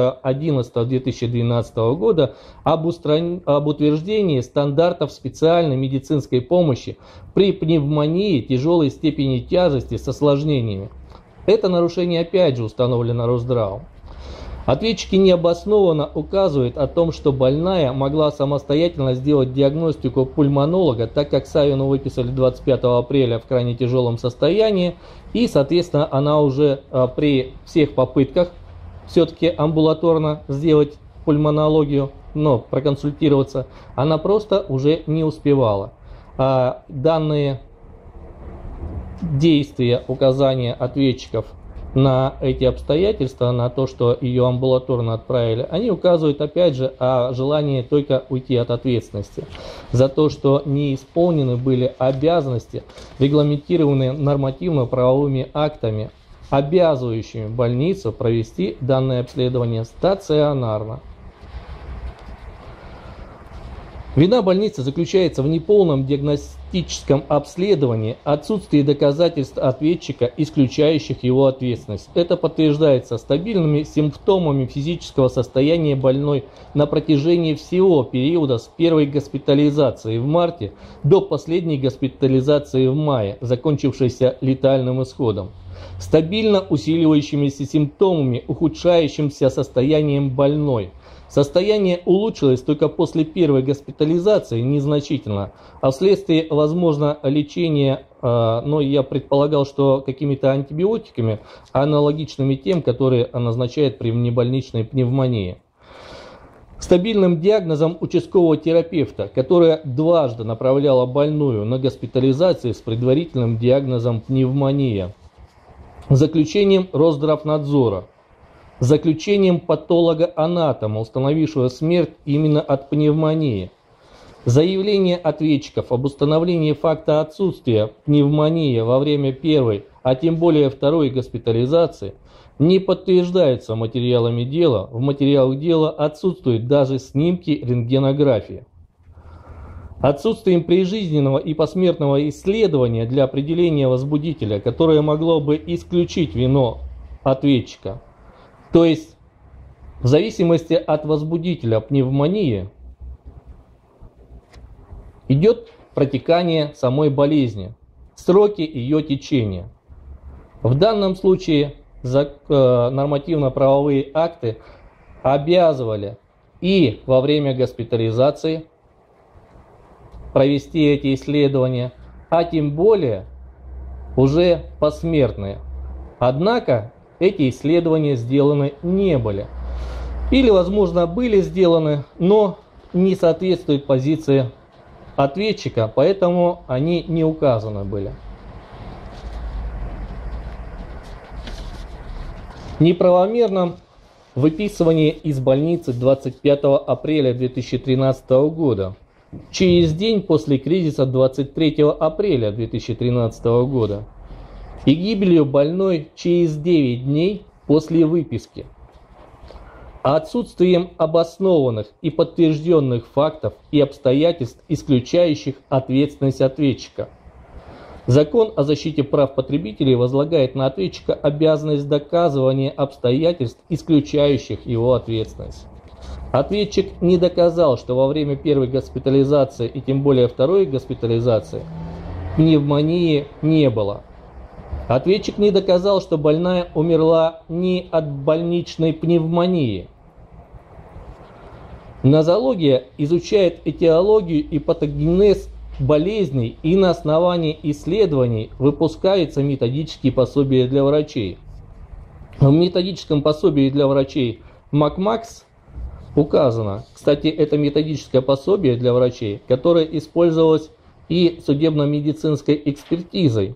9.11.2012 года об утверждении стандартов специальной медицинской помощи при пневмонии тяжелой степени тяжести с осложнениями. Это нарушение опять же установлено Росздравом. Ответчики необоснованно указывают о том, что больная могла самостоятельно сделать диагностику пульмонолога, так как Савину выписали 25 апреля в крайне тяжелом состоянии, и, соответственно, она уже при всех попытках все-таки амбулаторно сделать пульмонологию, но проконсультироваться, она просто уже не успевала. Данные действия, указания ответчиков на эти обстоятельства, на то, что ее амбулаторно отправили, они указывают опять же о желании только уйти от ответственности за то, что не исполнены были обязанности, регламентированные нормативно-правовыми актами, обязывающими больницу провести данное обследование стационарно. Вина больницы заключается в неполном диагностическом обследовании, отсутствии доказательств ответчика, исключающих его ответственность. Это подтверждается стабильными симптомами физического состояния больной на протяжении всего периода с первой госпитализации в марте до последней госпитализации в мае, закончившейся летальным исходом. Стабильно усиливающимися симптомами, ухудшающимся состоянием больной. Состояние улучшилось только после первой госпитализации незначительно, а вследствие, возможно, лечения, но я предполагал, что какими-то антибиотиками, аналогичными тем, которые назначают при внебольничной пневмонии. Стабильным диагнозом участкового терапевта, которая дважды направляла больную на госпитализацию с предварительным диагнозом пневмония. Заключением Росздравнадзора. Заключением патолога-анатома, установившего смерть именно от пневмонии. Заявление ответчиков об установлении факта отсутствия пневмонии во время первой, а тем более второй госпитализации, не подтверждается материалами дела. В материалах дела отсутствуют даже снимки рентгенографии. Отсутствием прижизненного и посмертного исследования для определения возбудителя, которое могло бы исключить вину ответчика. То есть, в зависимости от возбудителя пневмонии, идет протекание самой болезни, сроки ее течения. В данном случае нормативно-правовые акты обязывали и во время госпитализации провести эти исследования, а тем более уже посмертные. Однако эти исследования сделаны не были. Или, возможно, были сделаны, но не соответствуют позиции ответчика, поэтому они не указаны были. Неправомерно выписывание из больницы 25 апреля 2013 года, через день после кризиса 23 апреля 2013 года и гибелью больной через 9 дней после выписки, а отсутствием обоснованных и подтвержденных фактов и обстоятельств, исключающих ответственность ответчика. Закон о защите прав потребителей возлагает на ответчика обязанность доказывания обстоятельств, исключающих его ответственность. Ответчик не доказал, что во время первой госпитализации и тем более второй госпитализации пневмонии не было. Ответчик не доказал, что больная умерла не от больничной пневмонии. Нозология изучает этиологию и патогенез болезней, и на основании исследований выпускаются методические пособия для врачей. В методическом пособии для врачей МакМакс указано, кстати, это методическое пособие для врачей, которое использовалось и судебно-медицинской экспертизой.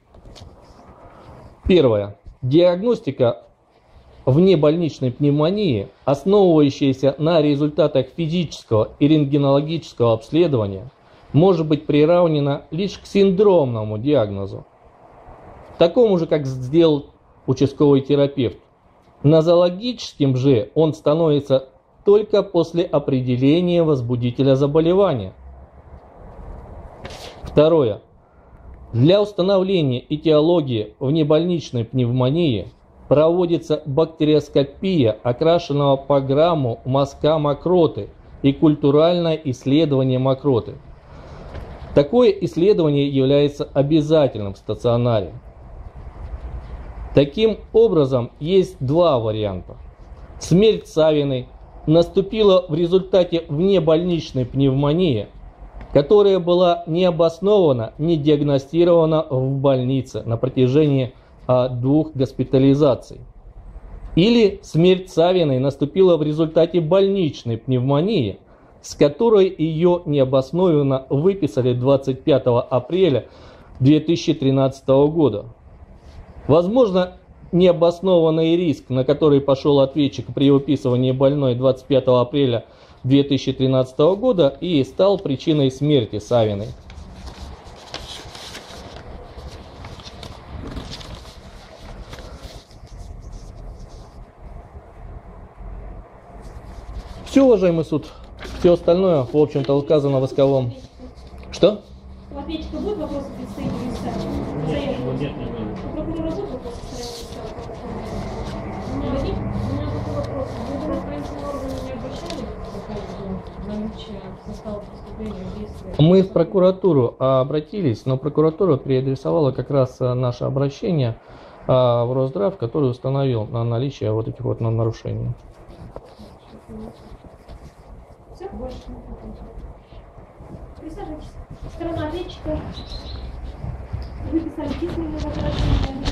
Первое. Диагностика внебольничной пневмонии, основывающаяся на результатах физического и рентгенологического обследования, может быть приравнена лишь к синдромному диагнозу, такому же, как сделал участковый терапевт. Нозологическим же он становится только после определения возбудителя заболевания. Второе. Для установления этиологии внебольничной пневмонии проводится бактериоскопия окрашенного по грамму мазка мокроты и культуральное исследование мокроты. Такое исследование является обязательным в стационаре. Таким образом, есть два варианта. Смерть Савиной наступила в результате внебольничной пневмонии, которая была не обоснована, не диагностирована в больнице на протяжении 2 госпитализаций. Или смерть Савиной наступила в результате больничной пневмонии, с которой ее необоснованно выписали 25 апреля 2013 года. Возможно, необоснованный риск, на который пошел ответчик при выписывании больной 25 апреля 2013 года и стал причиной смерти Савиной. Все, уважаемый суд, все остальное, в общем-то, указано в исковом. Что? У ответчика будут вопросы к представителю истца? Нет, не будет. У прокурора будут вопросы к представителю У меня такой вопрос. Вы в правоохранительные органы не обращались по поводу наличия состава преступления, действия? Мы в прокуратуру обратились, но прокуратура переадресовала как раз наше обращение в Росздрав, который установил наличие вот этих вот нарушений. Все, больше. Присаживайтесь. Сторона ответчика. Вы писали письменное возражение.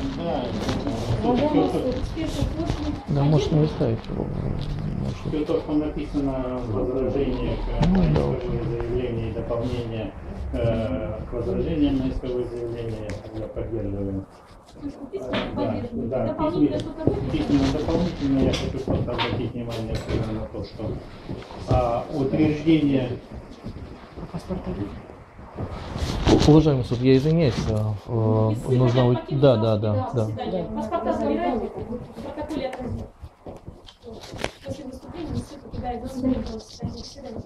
Да, может не ставить его. Все то, что написано в возражении к исковое заявление и дополнение к возражениям на исковое заявление, я поддерживаю. Да, письменно дополнительно я хочу просто обратить внимание на то, что утверждение... Уважаемый суд, я извиняюсь, нужно уйти. Да. Паспорта забираете, в протоколе отразите. После выступления суд покидает заседание заседания.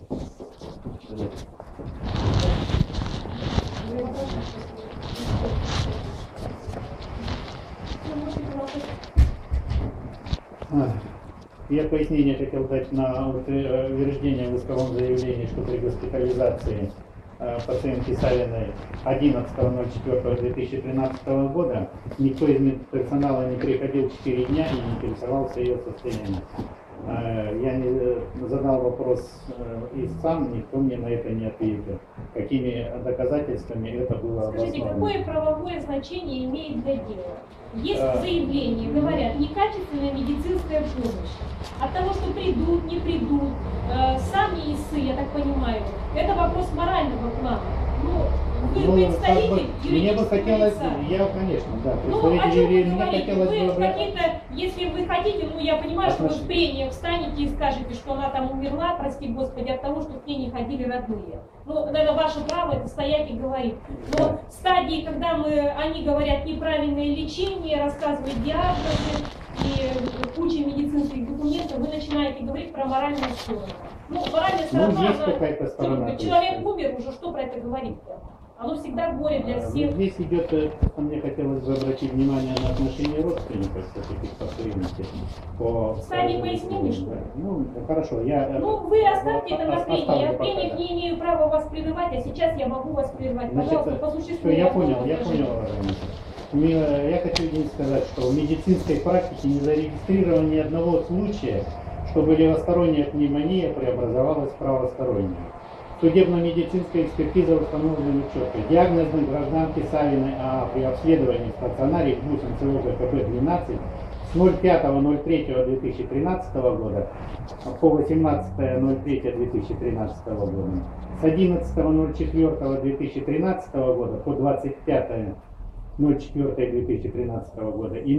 Я пояснение хотел дать на утверждение в исковом заявлении, что при госпитализации пациентки Савиной 11.04.2013 года никто из медперсонала не приходил 4 дня и не интересовался ее состоянием. Я не задал вопрос истцам, никто мне на это не ответил. Какими доказательствами это было Скажите, обосновано? какое правовое значение имеет для дела? Есть в заявлении, говорят, некачественная медицинская помощь. От того, что придут, не придут, сами ИСы, я так понимаю, это вопрос морального плана. Ну, вы представитель мне бы юридического хотелось, лица. я, конечно, да, Ну, о представитель чем вы юридического, мне говорите? хотелось Вы бы... какие-то, если вы хотите, ну я понимаю, что вы в прениях встанете и скажете, что она там умерла, прости Господи, от того, что к ней не ходили родные. Ну, это ваше право, это стоять и говорить. Но в стадии, когда они говорят неправильное лечение, рассказывают диагнозы и куча медицинских документов, вы начинаете говорить про моральную сторону. Ну, моральная сторона, есть какая-то сторона, человек умер, уже что про это говорить-то? Оно всегда горе для всех. Здесь идет, мне хотелось бы обратить внимание на отношение родственников все-таки к пациентке. В стадии пояснений, что ли? Ну, хорошо, я... Ну, вы оставьте это на прении. Я в пока, прениях да. не имею права вас прерывать, а сейчас я могу вас прерывать. Пожалуйста, по существу. Всё, я вопроса понял, скажите. Я хочу единственное сказать, что в медицинской практике не зарегистрировано ни одного случая, чтобы левосторонняя пневмония преобразовалась в правостороннюю. Судебно-медицинская экспертиза установлена четко. Диагноз гражданки Савиной АА при обследовании в стационаре ГБУС МЦО ГКБ-12 с 05.03.2013 года по 18.03.2013 года, с 11.04.2013 года по 25.04.2013 года и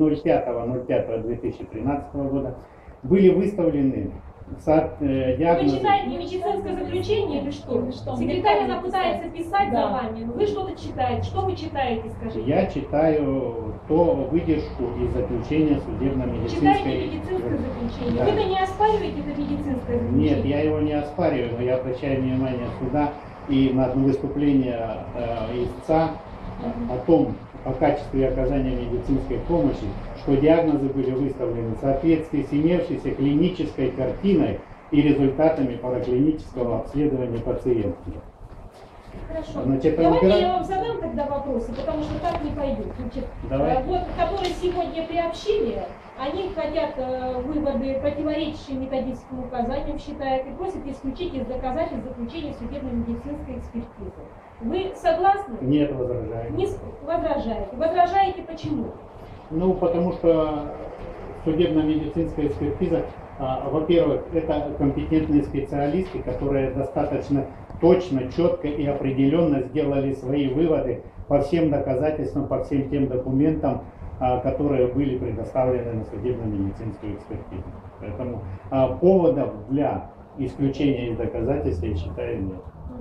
05.05.2013 года были выставлены Вы диагнозы. читаете медицинское заключение или что? Секретарь, она пытается писать за вами, но вы что-то читаете. Что вы читаете, скажите? Я читаю выдержку из заключения судебно-медицинской. Читаете медицинское заключение. Да. Вы-то не оспариваете это медицинское заключение? Нет, я его не оспариваю, но я обращаю внимание суда и на выступление истца о том, о качестве оказания медицинской помощи, что диагнозы были выставлены в соответствии с имевшейся клинической картиной и результатами параклинического обследования пациентки. Хорошо. Значит, Давайте разбира- я вам задам тогда вопросы, потому что так не пойдет. Значит, Давай. вот, которые сегодня приобщили, они хотят выводы, противоречащие методическим указаниям, считают, и просят исключить из доказательств заключения судебно-медицинской экспертизы. Вы согласны? Нет, возражаю. Не возражаете. Возражаете почему? Ну, потому что судебно-медицинская экспертиза, во-первых, это компетентные специалисты, которые достаточно точно, четко и определенно сделали свои выводы по всем доказательствам, по всем тем документам, которые были предоставлены на судебно-медицинскую экспертизу. Поэтому поводов для исключения из доказательств, я считаю, нет.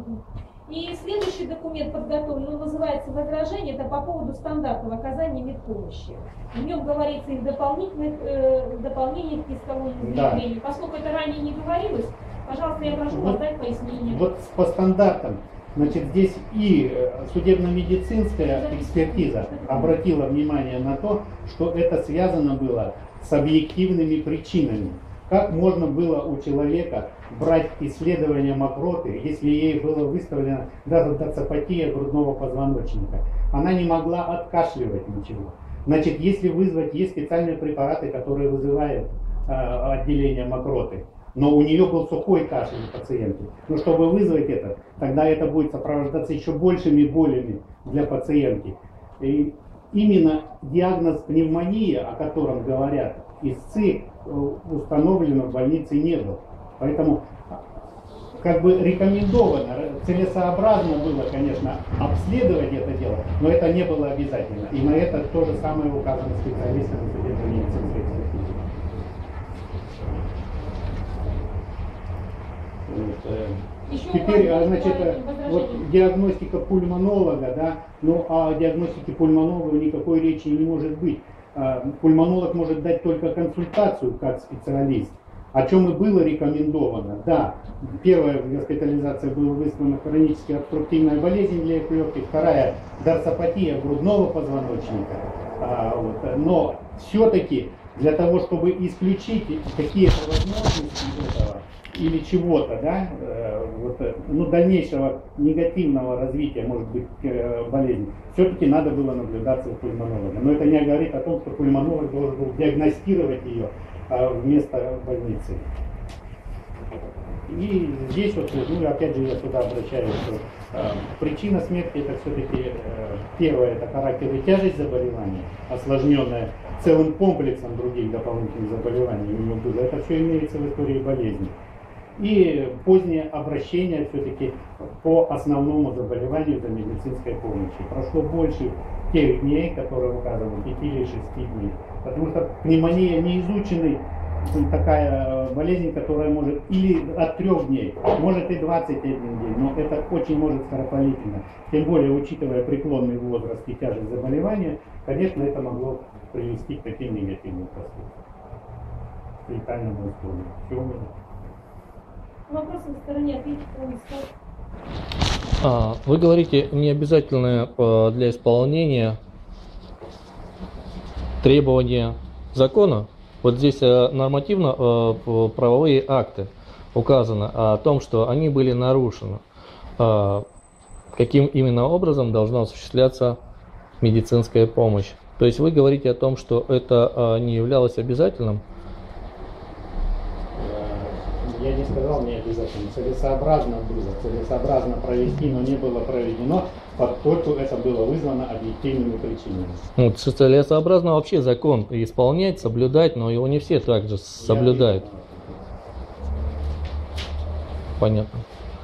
И следующий документ подготовлен, он называется возражение, это по поводу стандартов оказания медпомощи. В нем говорится и в дополнительных дополнениях к исковому заявлению. Поскольку это ранее не говорилось, пожалуйста, я прошу вас дать пояснение. Вот по стандартам, значит, здесь и судебно-медицинская экспертиза обратила внимание на то, что это связано было с объективными причинами. Как можно было у человека брать исследование мокроты, если ей было выставлено даже доцепатия грудного позвоночника? Она не могла откашливать ничего. Значит, если вызвать, есть специальные препараты, которые вызывают отделение мокроты, но у нее был сухой кашель у пациентки. Но чтобы вызвать это, тогда это будет сопровождаться еще большими болями для пациентки. И именно диагноз пневмония, о котором говорят истцы, установлено в больнице не был. Поэтому как бы рекомендовано, целесообразно было, конечно, обследовать это дело, но это не было обязательно. И на это то же самое указано специалистам судебно-медицинской экспертизы. Еще Теперь, у вас значит, возражение? вот диагностика пульмонолога, да, но о диагностике пульмонолога никакой речи не может быть. Пульмонолог может дать только консультацию как специалист, о чем и было рекомендовано. Да, первая госпитализация была вызвана хроническая обструктивная болезнь для легких, вторая дорсопатия грудного позвоночника. Но все-таки для того, чтобы исключить какие-то возможности этого или чего-то, да, дальнейшего негативного развития, может быть, болезни, все-таки надо было наблюдаться у пульмонолога. Но это не говорит о том, что пульмонолог должен был диагностировать ее вместо больницы. И здесь вот, ну опять же я сюда обращаюсь, что причина смерти это все-таки первое, это характер и тяжесть заболевания, осложненная целым комплексом других дополнительных заболеваний у него было. Это все имеется в истории болезни. И позднее обращение все-таки по основному заболеванию за медицинской помощью. Прошло больше тех дней, которые указаны, 5 или 6 дней. Потому что пневмония не изученный такая болезнь, которая может или от 3 дней, может и 21 день, но это очень может скоропалительно. Тем более, учитывая преклонный возраст и тяжесть заболевания, конечно, это могло привести к таким негативным последствиям. К летальному исходу. Все умно. Вопрос на стороне, ответить полностью. Вы говорите, не обязательно для исполнения требования закона. Вот здесь нормативно-правовые акты указано о том, что они были нарушены. Каким именно образом должна осуществляться медицинская помощь? То есть вы говорите о том, что это не являлось обязательным? Я не сказал не обязательно. Целесообразно было, целесообразно провести, но не было проведено, поскольку это было вызвано объективными причинами. Ну, целесообразно вообще закон исполнять, соблюдать, но его не все также соблюдают. Понятно.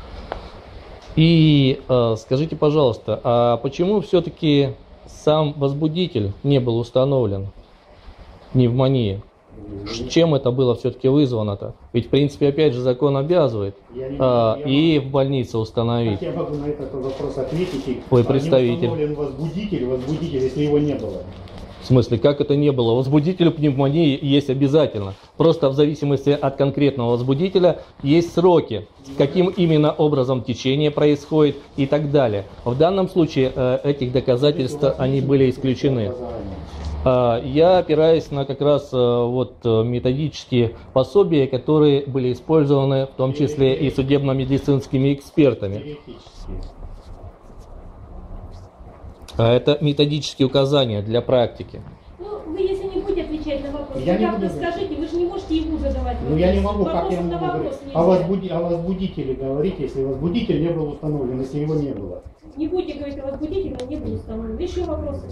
И скажите, пожалуйста, а почему все-таки сам возбудитель не был установлен пневмонии? Чем это было все-таки вызвано-то? Ведь, в принципе, опять же, закон обязывает и в больнице установить. Как я могу на этот вопрос ответить? Вы представитель. Не установлен возбудитель, если его не было. В смысле, как это не было? Возбудителю пневмонии есть обязательно. Просто в зависимости от конкретного возбудителя есть сроки, каким именно образом течение происходит и так далее. В данном случае этих доказательств они были исключены. Я опираюсь на как раз вот методические пособия, которые были использованы в том числе и судебно-медицинскими экспертами. Это методические указания для практики. Ну, вы если не будете отвечать на вопрос, Я вы не как-то буду. скажите, вы же не можете ему задавать вопрос. Ну я не могу, как я Вопросом могу на говорить? вопрос нельзя. О возбудителе говорить, если возбудитель не был установлен, если его не было. Не будете говорить о возбудителе, он не был установлен. Еще вопросы?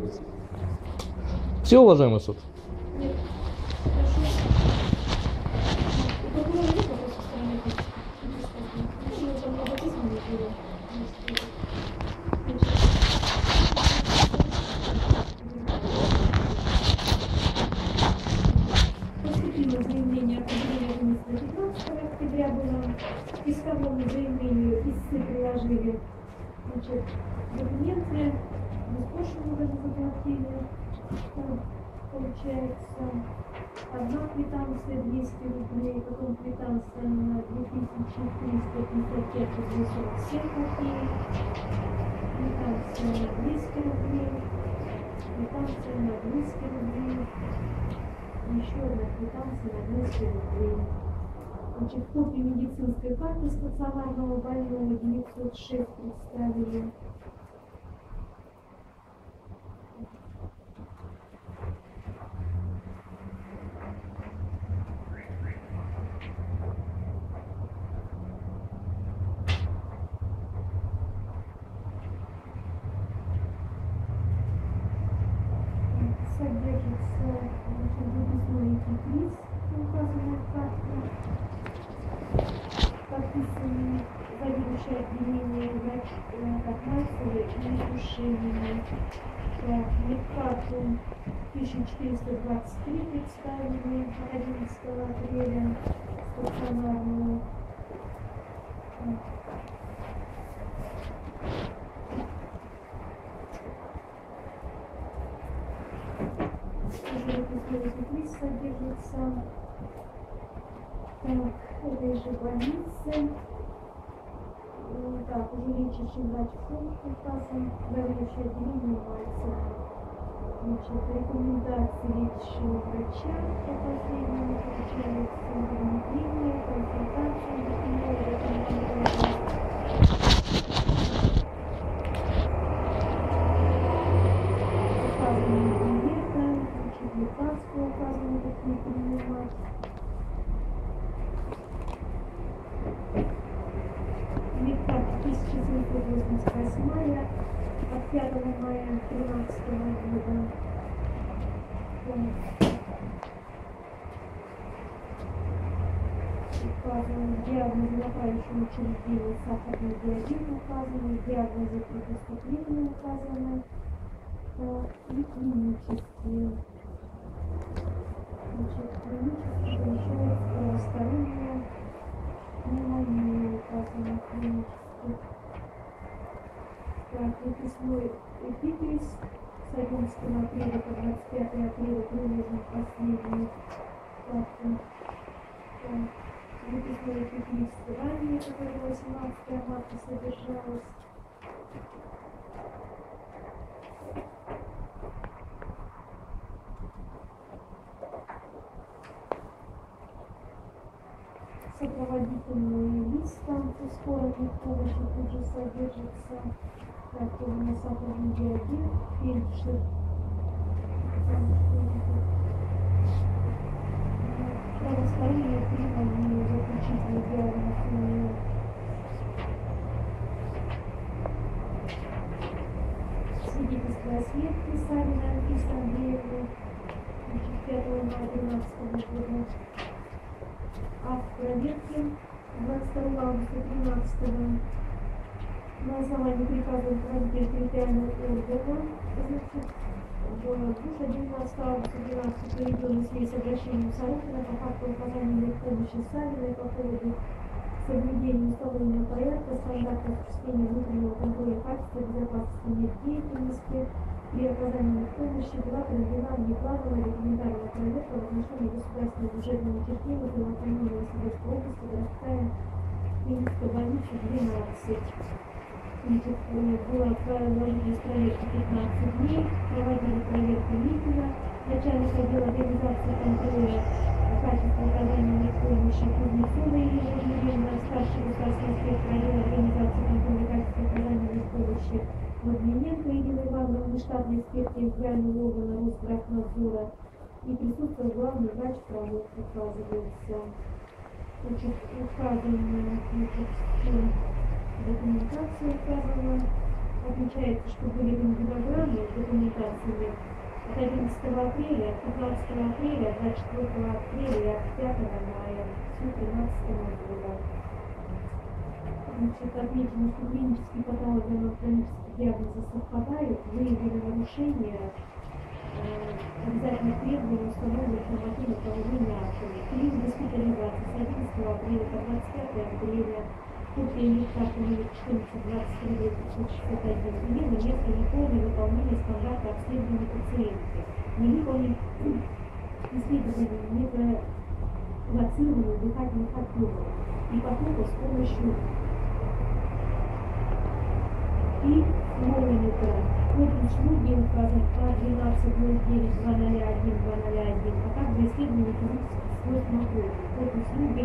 Все, уважаемый суд? Нет. Хорошо. У прокурора есть вопросы со стороны? Ну, там много письменных было. Поступило заявление о определении административного 15 октября было. К исковому заявлению истцы приложили документы, беспошлино даже заплатили. Получается, одна квитанция 200 рублей, потом квитанция на 2355 рублей 47 копеек, квитанция на 200 рублей, квитанция на 200 рублей, еще одна квитанция на 200 рублей. Значит, копию медицинской карты стационарного больного 906 представили. Содержится выпускной эпикриз, указанный в карте, подписаны заведующее отделение Атмасовой и Ушинина. Медкарту 1423 представили 11 апреля стационарную. Лист содержится. Так, этой же больнице. Так, уже лечащий врач указан, заведующее отделение Мальцева. Значит, рекомендации лечащего врача по последнему получается внедрение, консультация, лекарства указаны, какие принимать. 25 мая 2013 года. Указаны диагнозы направляющего учреждения сахарный диабет, указаны диагнозы при поступлении, указаны и клинические. Значит, клинически помещается правосторонняя пневмония, указано клинически. Так, выписной эпикриз с 11 апреля по 25 апреля приложен последний. Выписной эпикриз ранее, которое 18 марта содержалось. Сопроводительный лист там скорой помощи тут же содержится. Так, у нас сахарный диабет, фельдшер. Правосторонняя пневмония, заключительный диагноз у нее. Свидетельство о смерти Савиной Анфисы Андреевны 5 мая 2013 года. Акт проверки 22 августа 2013 на основании приказа руководителя территориального органа, значит, в душе 19 августа 2012 проведенной связи с обращением Сорокина по факту оказания помощи Савиной по поводу соблюдения установленного порядка, стандартов осуществления внутреннего контроля качества и безопасности деятельности при оказании помощи была проведена внеплановая документальная проверка в отношении государственного бюджетного учреждения здравоохранения Новосибирской области, городская клиническая больница 12. Значит, была продолжительность проверки 15 дней, проводили проверку Митина, начальник отдела организации контроля качества оказания помощи Кузнецова Ирина Юрьевна, старший государственный инспектор отдела организации контроля качества оказания помощи Логвиненко Ирина Ивановна, внештатный эксперт территориального органа Росздравнадзора, и присутствовал главный врач правов указывается. Значит, указанная документация указана. Отмечается, что были гемограммы с документациями от 11 апреля, 15 апреля, 24 апреля и от 5 мая 2013 года. Значит, отмечено, что клинические патологоанатомические диагнозы совпадают, выявлены нарушения обязательных требований, установленных нормативных правовыми актами. Период госпитализации с 11 апреля по 25 апреля копия медкарты номер 14-23-561 имела место неполное выполнение стандарта обследования пациентки. Не выполнен исследование металлоцированных дыхательных отводов и потоков с помощью и монометра. Код услуги указан А1209-201-201, а также исследование физических свойств мокроты. Код услуги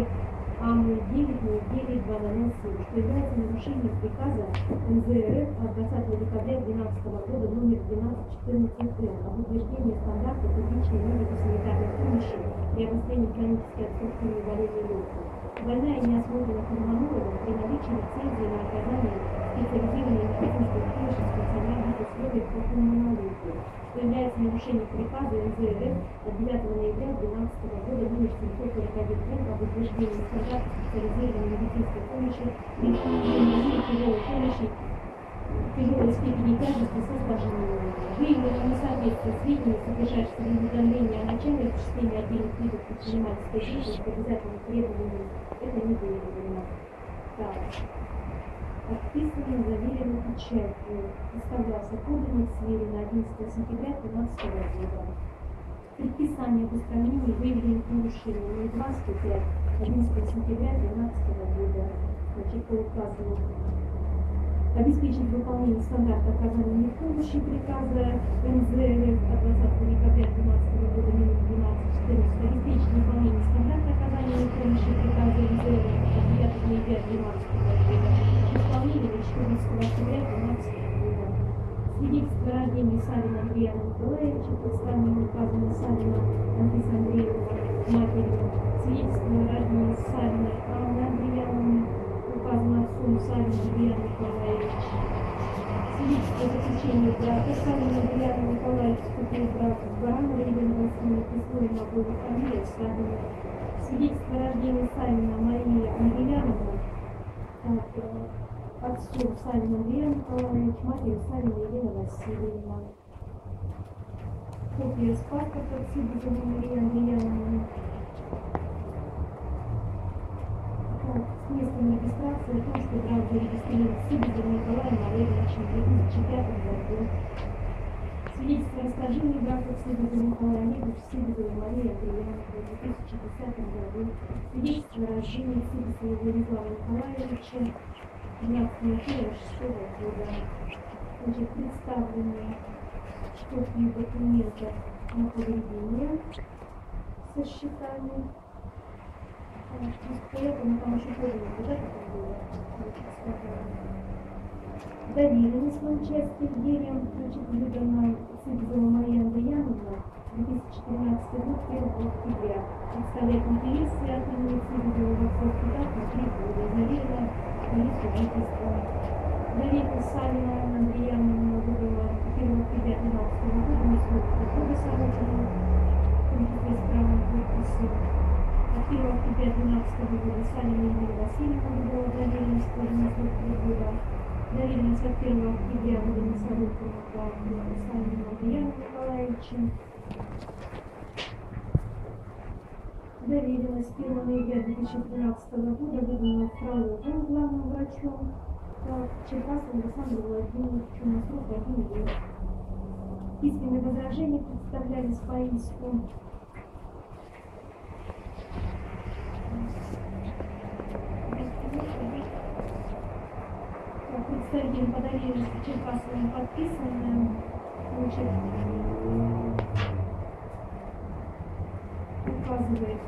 А0909-207, что является нарушением приказа НЗРФ от 20 декабря 2012 года номер 1214 об утверждении стандарта публичной медико-санитарной помощи при обострении хронической обструктивной болезни легких. Больная не осмотрена пульмонологом при наличии лицензии на оказание специализированной медицинской помощи в стационарных условиях по пульмонологии, что является нарушением приказа НЗРФ от 9 ноября 2012 года номер 741 об утверждении стандарта специализированной медицинской помощи при тяжелой помощи тяжелой степени тяжести с осложнениями. Выявлено несоответствие сведений, содержащихся в уведомлении о начале осуществления отдельных видов предпринимательской деятельности к обязательным требованиям. Это не выявлено. Так. Подписанным, заверенным печатью. Составлялся поданный в сфере на 11 сентября 2013 года. Предписание об устранении выявленных нарушений 02-105 11 сентября 2012 года. Значит, по указу обеспечить выполнение стандарта оказания помощи приказа НЗРФ от 20 декабря 2012 года номер 1214, обеспечить выполнение стандарта оказания помощи приказа НЗРФ от 9 ноября 2012 года, исполнение до 14 октября 2012 года. Свидетельство о рождении Савина Андрея Николаевича, представление указанной Савина Анфисы Андреевны матерью. Свидетельство о рождении Савиной Анны Андреевны, указано отцом Савина Андрея Николаевича. свидетельство о заключении брака. Савина Ильяна Николаевич вступил в брак с Барановой Еленой Васильевной, присвоена обоих фамилия Савина. Свидетельство о рождении Савина Мария Андреяновна, отцу Савина Андрея Николаевич, матерью Савина Елена Васильевна. Копия с паспорта Сибизовой Марии Андреяновны. С местом регистрации о том, что брак зарегистрирован Сибизовым Николаем Олеговичем в 2005 году. Свидетельство о расторжении брака Сибизова Николая Олеговича с Сибизовой Марией Андреяновной в 2010 году. Свидетельство о рождении Сибизова Владислава Николаевича 12 апреля 2006 года. Значит, представлены копии документов на погребение со счетами. Поэтому там еще поздно, да, как было? Доверенность на участие в деле, значит, выдана Сибизова Мария Андреяновна 2014 год, 1 октября. Представляет интересы от имени Сибизова во всех судах на 3 года. Заверена полицию жительства. Доверенность Савина Андреяновна выдала 1 октября 2012 года, не срок дохода Сорокина, комитет права подписи. 1 октября 2012 года Савина Елена Васильевна выдала доверенность тоже на срок 3 года. Доверенность от 1 октября выдана Сорокина Савина Андрея Николаевича. Доверенность 1 ноября 2013 года выдана Фроловым, главным врачом, Черкасовым Александру Владимировичу на срок 1 год. Письменные возражения представлялись по иску. Представителем по доверенности Черкасовым подписано, значит, указывает,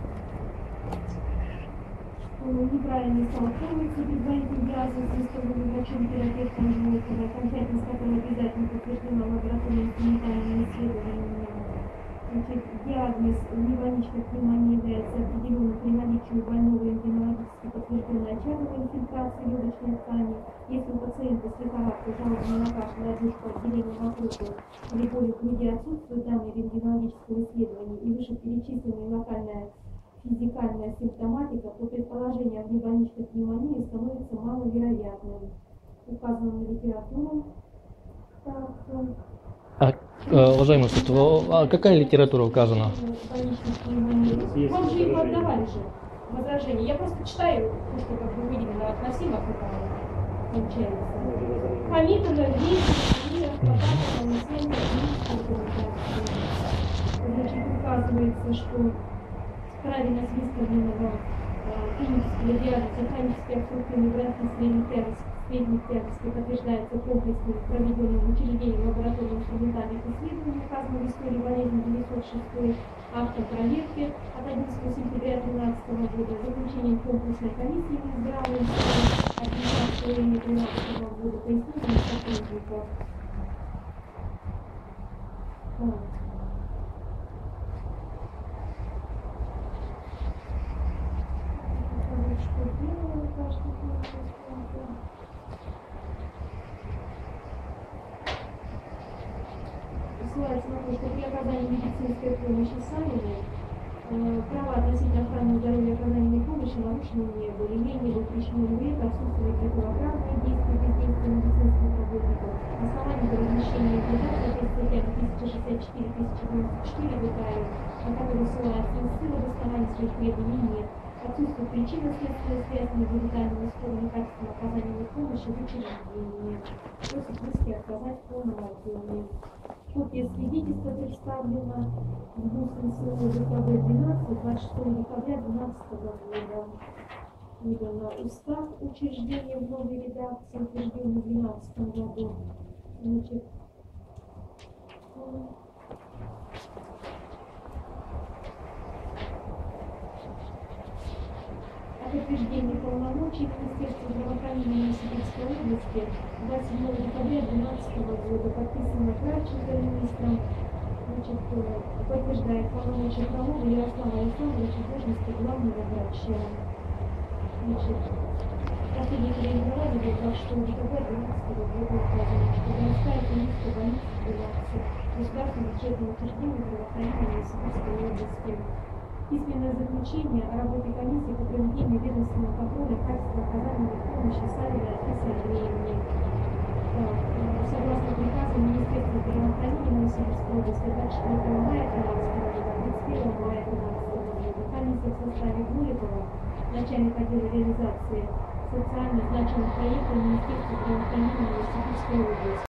что неправильно стало полностью предварительной диагноз с врачом-терапевтом Волкова, окончательность которого обязательно подтверждена лабораторным документальным исследованием. Значит, диагноз неврологической пневмонии является определенным при наличии у больного рентгенологически подтвержденной очаговой инфильтрации легочной ткани. Если у пациента с лихорадкой, жалобами на кашель, одышку, отделение вокруг или боли в груди отсутствуют данные рентгенологического исследования и вышеперечисленная локальная физикальная симптоматика, то предположение о внебольничной пневмонии становится маловероятным. Указано на литературу. Уважаемый суд, а какая литература указана? Вам же их отдавали же возражения. Я просто читаю, что как бы выделено относимо к этому получается. Хамитова, значит, указывается, что правильность выставленного клинического диагноза хронический обструктивный бронхит средней тяжести подтверждается комплексным проведенным в учреждении лабораторных инструментальных исследований, указано в истории болезни 906 автор проверки от 11 сентября 2013 года, заключением комплексной комиссии Минздрава от 19 июня 2013 года по исследованию сотрудников. Что делала каждый день? Ссылается на то, что при оказании медицинской помощи Савиной права относительно охраны здоровья и оказания помощи нарушены не были. Ей не был причинен вред, отсутствие противоправных действий бездействия медицинских работников. Оснований для размещения вреда соответственно 1064-1094 ГК, на которые ссылается ссылка в основании своих требований нет. Отсутствие причинно-следственной связи между детальными спорами качеством оказания помощи в учреждении. Просит в иске отказать в полном объеме. Копия свидетельства представлена в ГУС-НСО ДКБ 12 26 декабря 2012 года. Выдано устав учреждения в новой редакции, утвержденный в 2012 году. Значит, подтверждение полномочий Министерства здравоохранения Новосибирской области 27 декабря 2012 года подписано Кравченко министром, значит, подтверждает полномочия Фролова Ярослава Александровича в должности главного врача. Значит, последний переименование был 26 декабря 2012 года указано. Новосибирской больницы 12, государственного бюджетного учреждения здравоохранения Новосибирской области. Письменное заключение о работе комиссии по проведению ведомственного контроля качества оказания помощи Савиной Алисе Андреевне. Согласно приказу Министерства здравоохранения Новосибирской области 24 мая 2013 года, 31 мая 2013 года, комиссия в составе Гуликова, начальник отдела реализации социально значимых проектов Министерства здравоохранения Новосибирской области.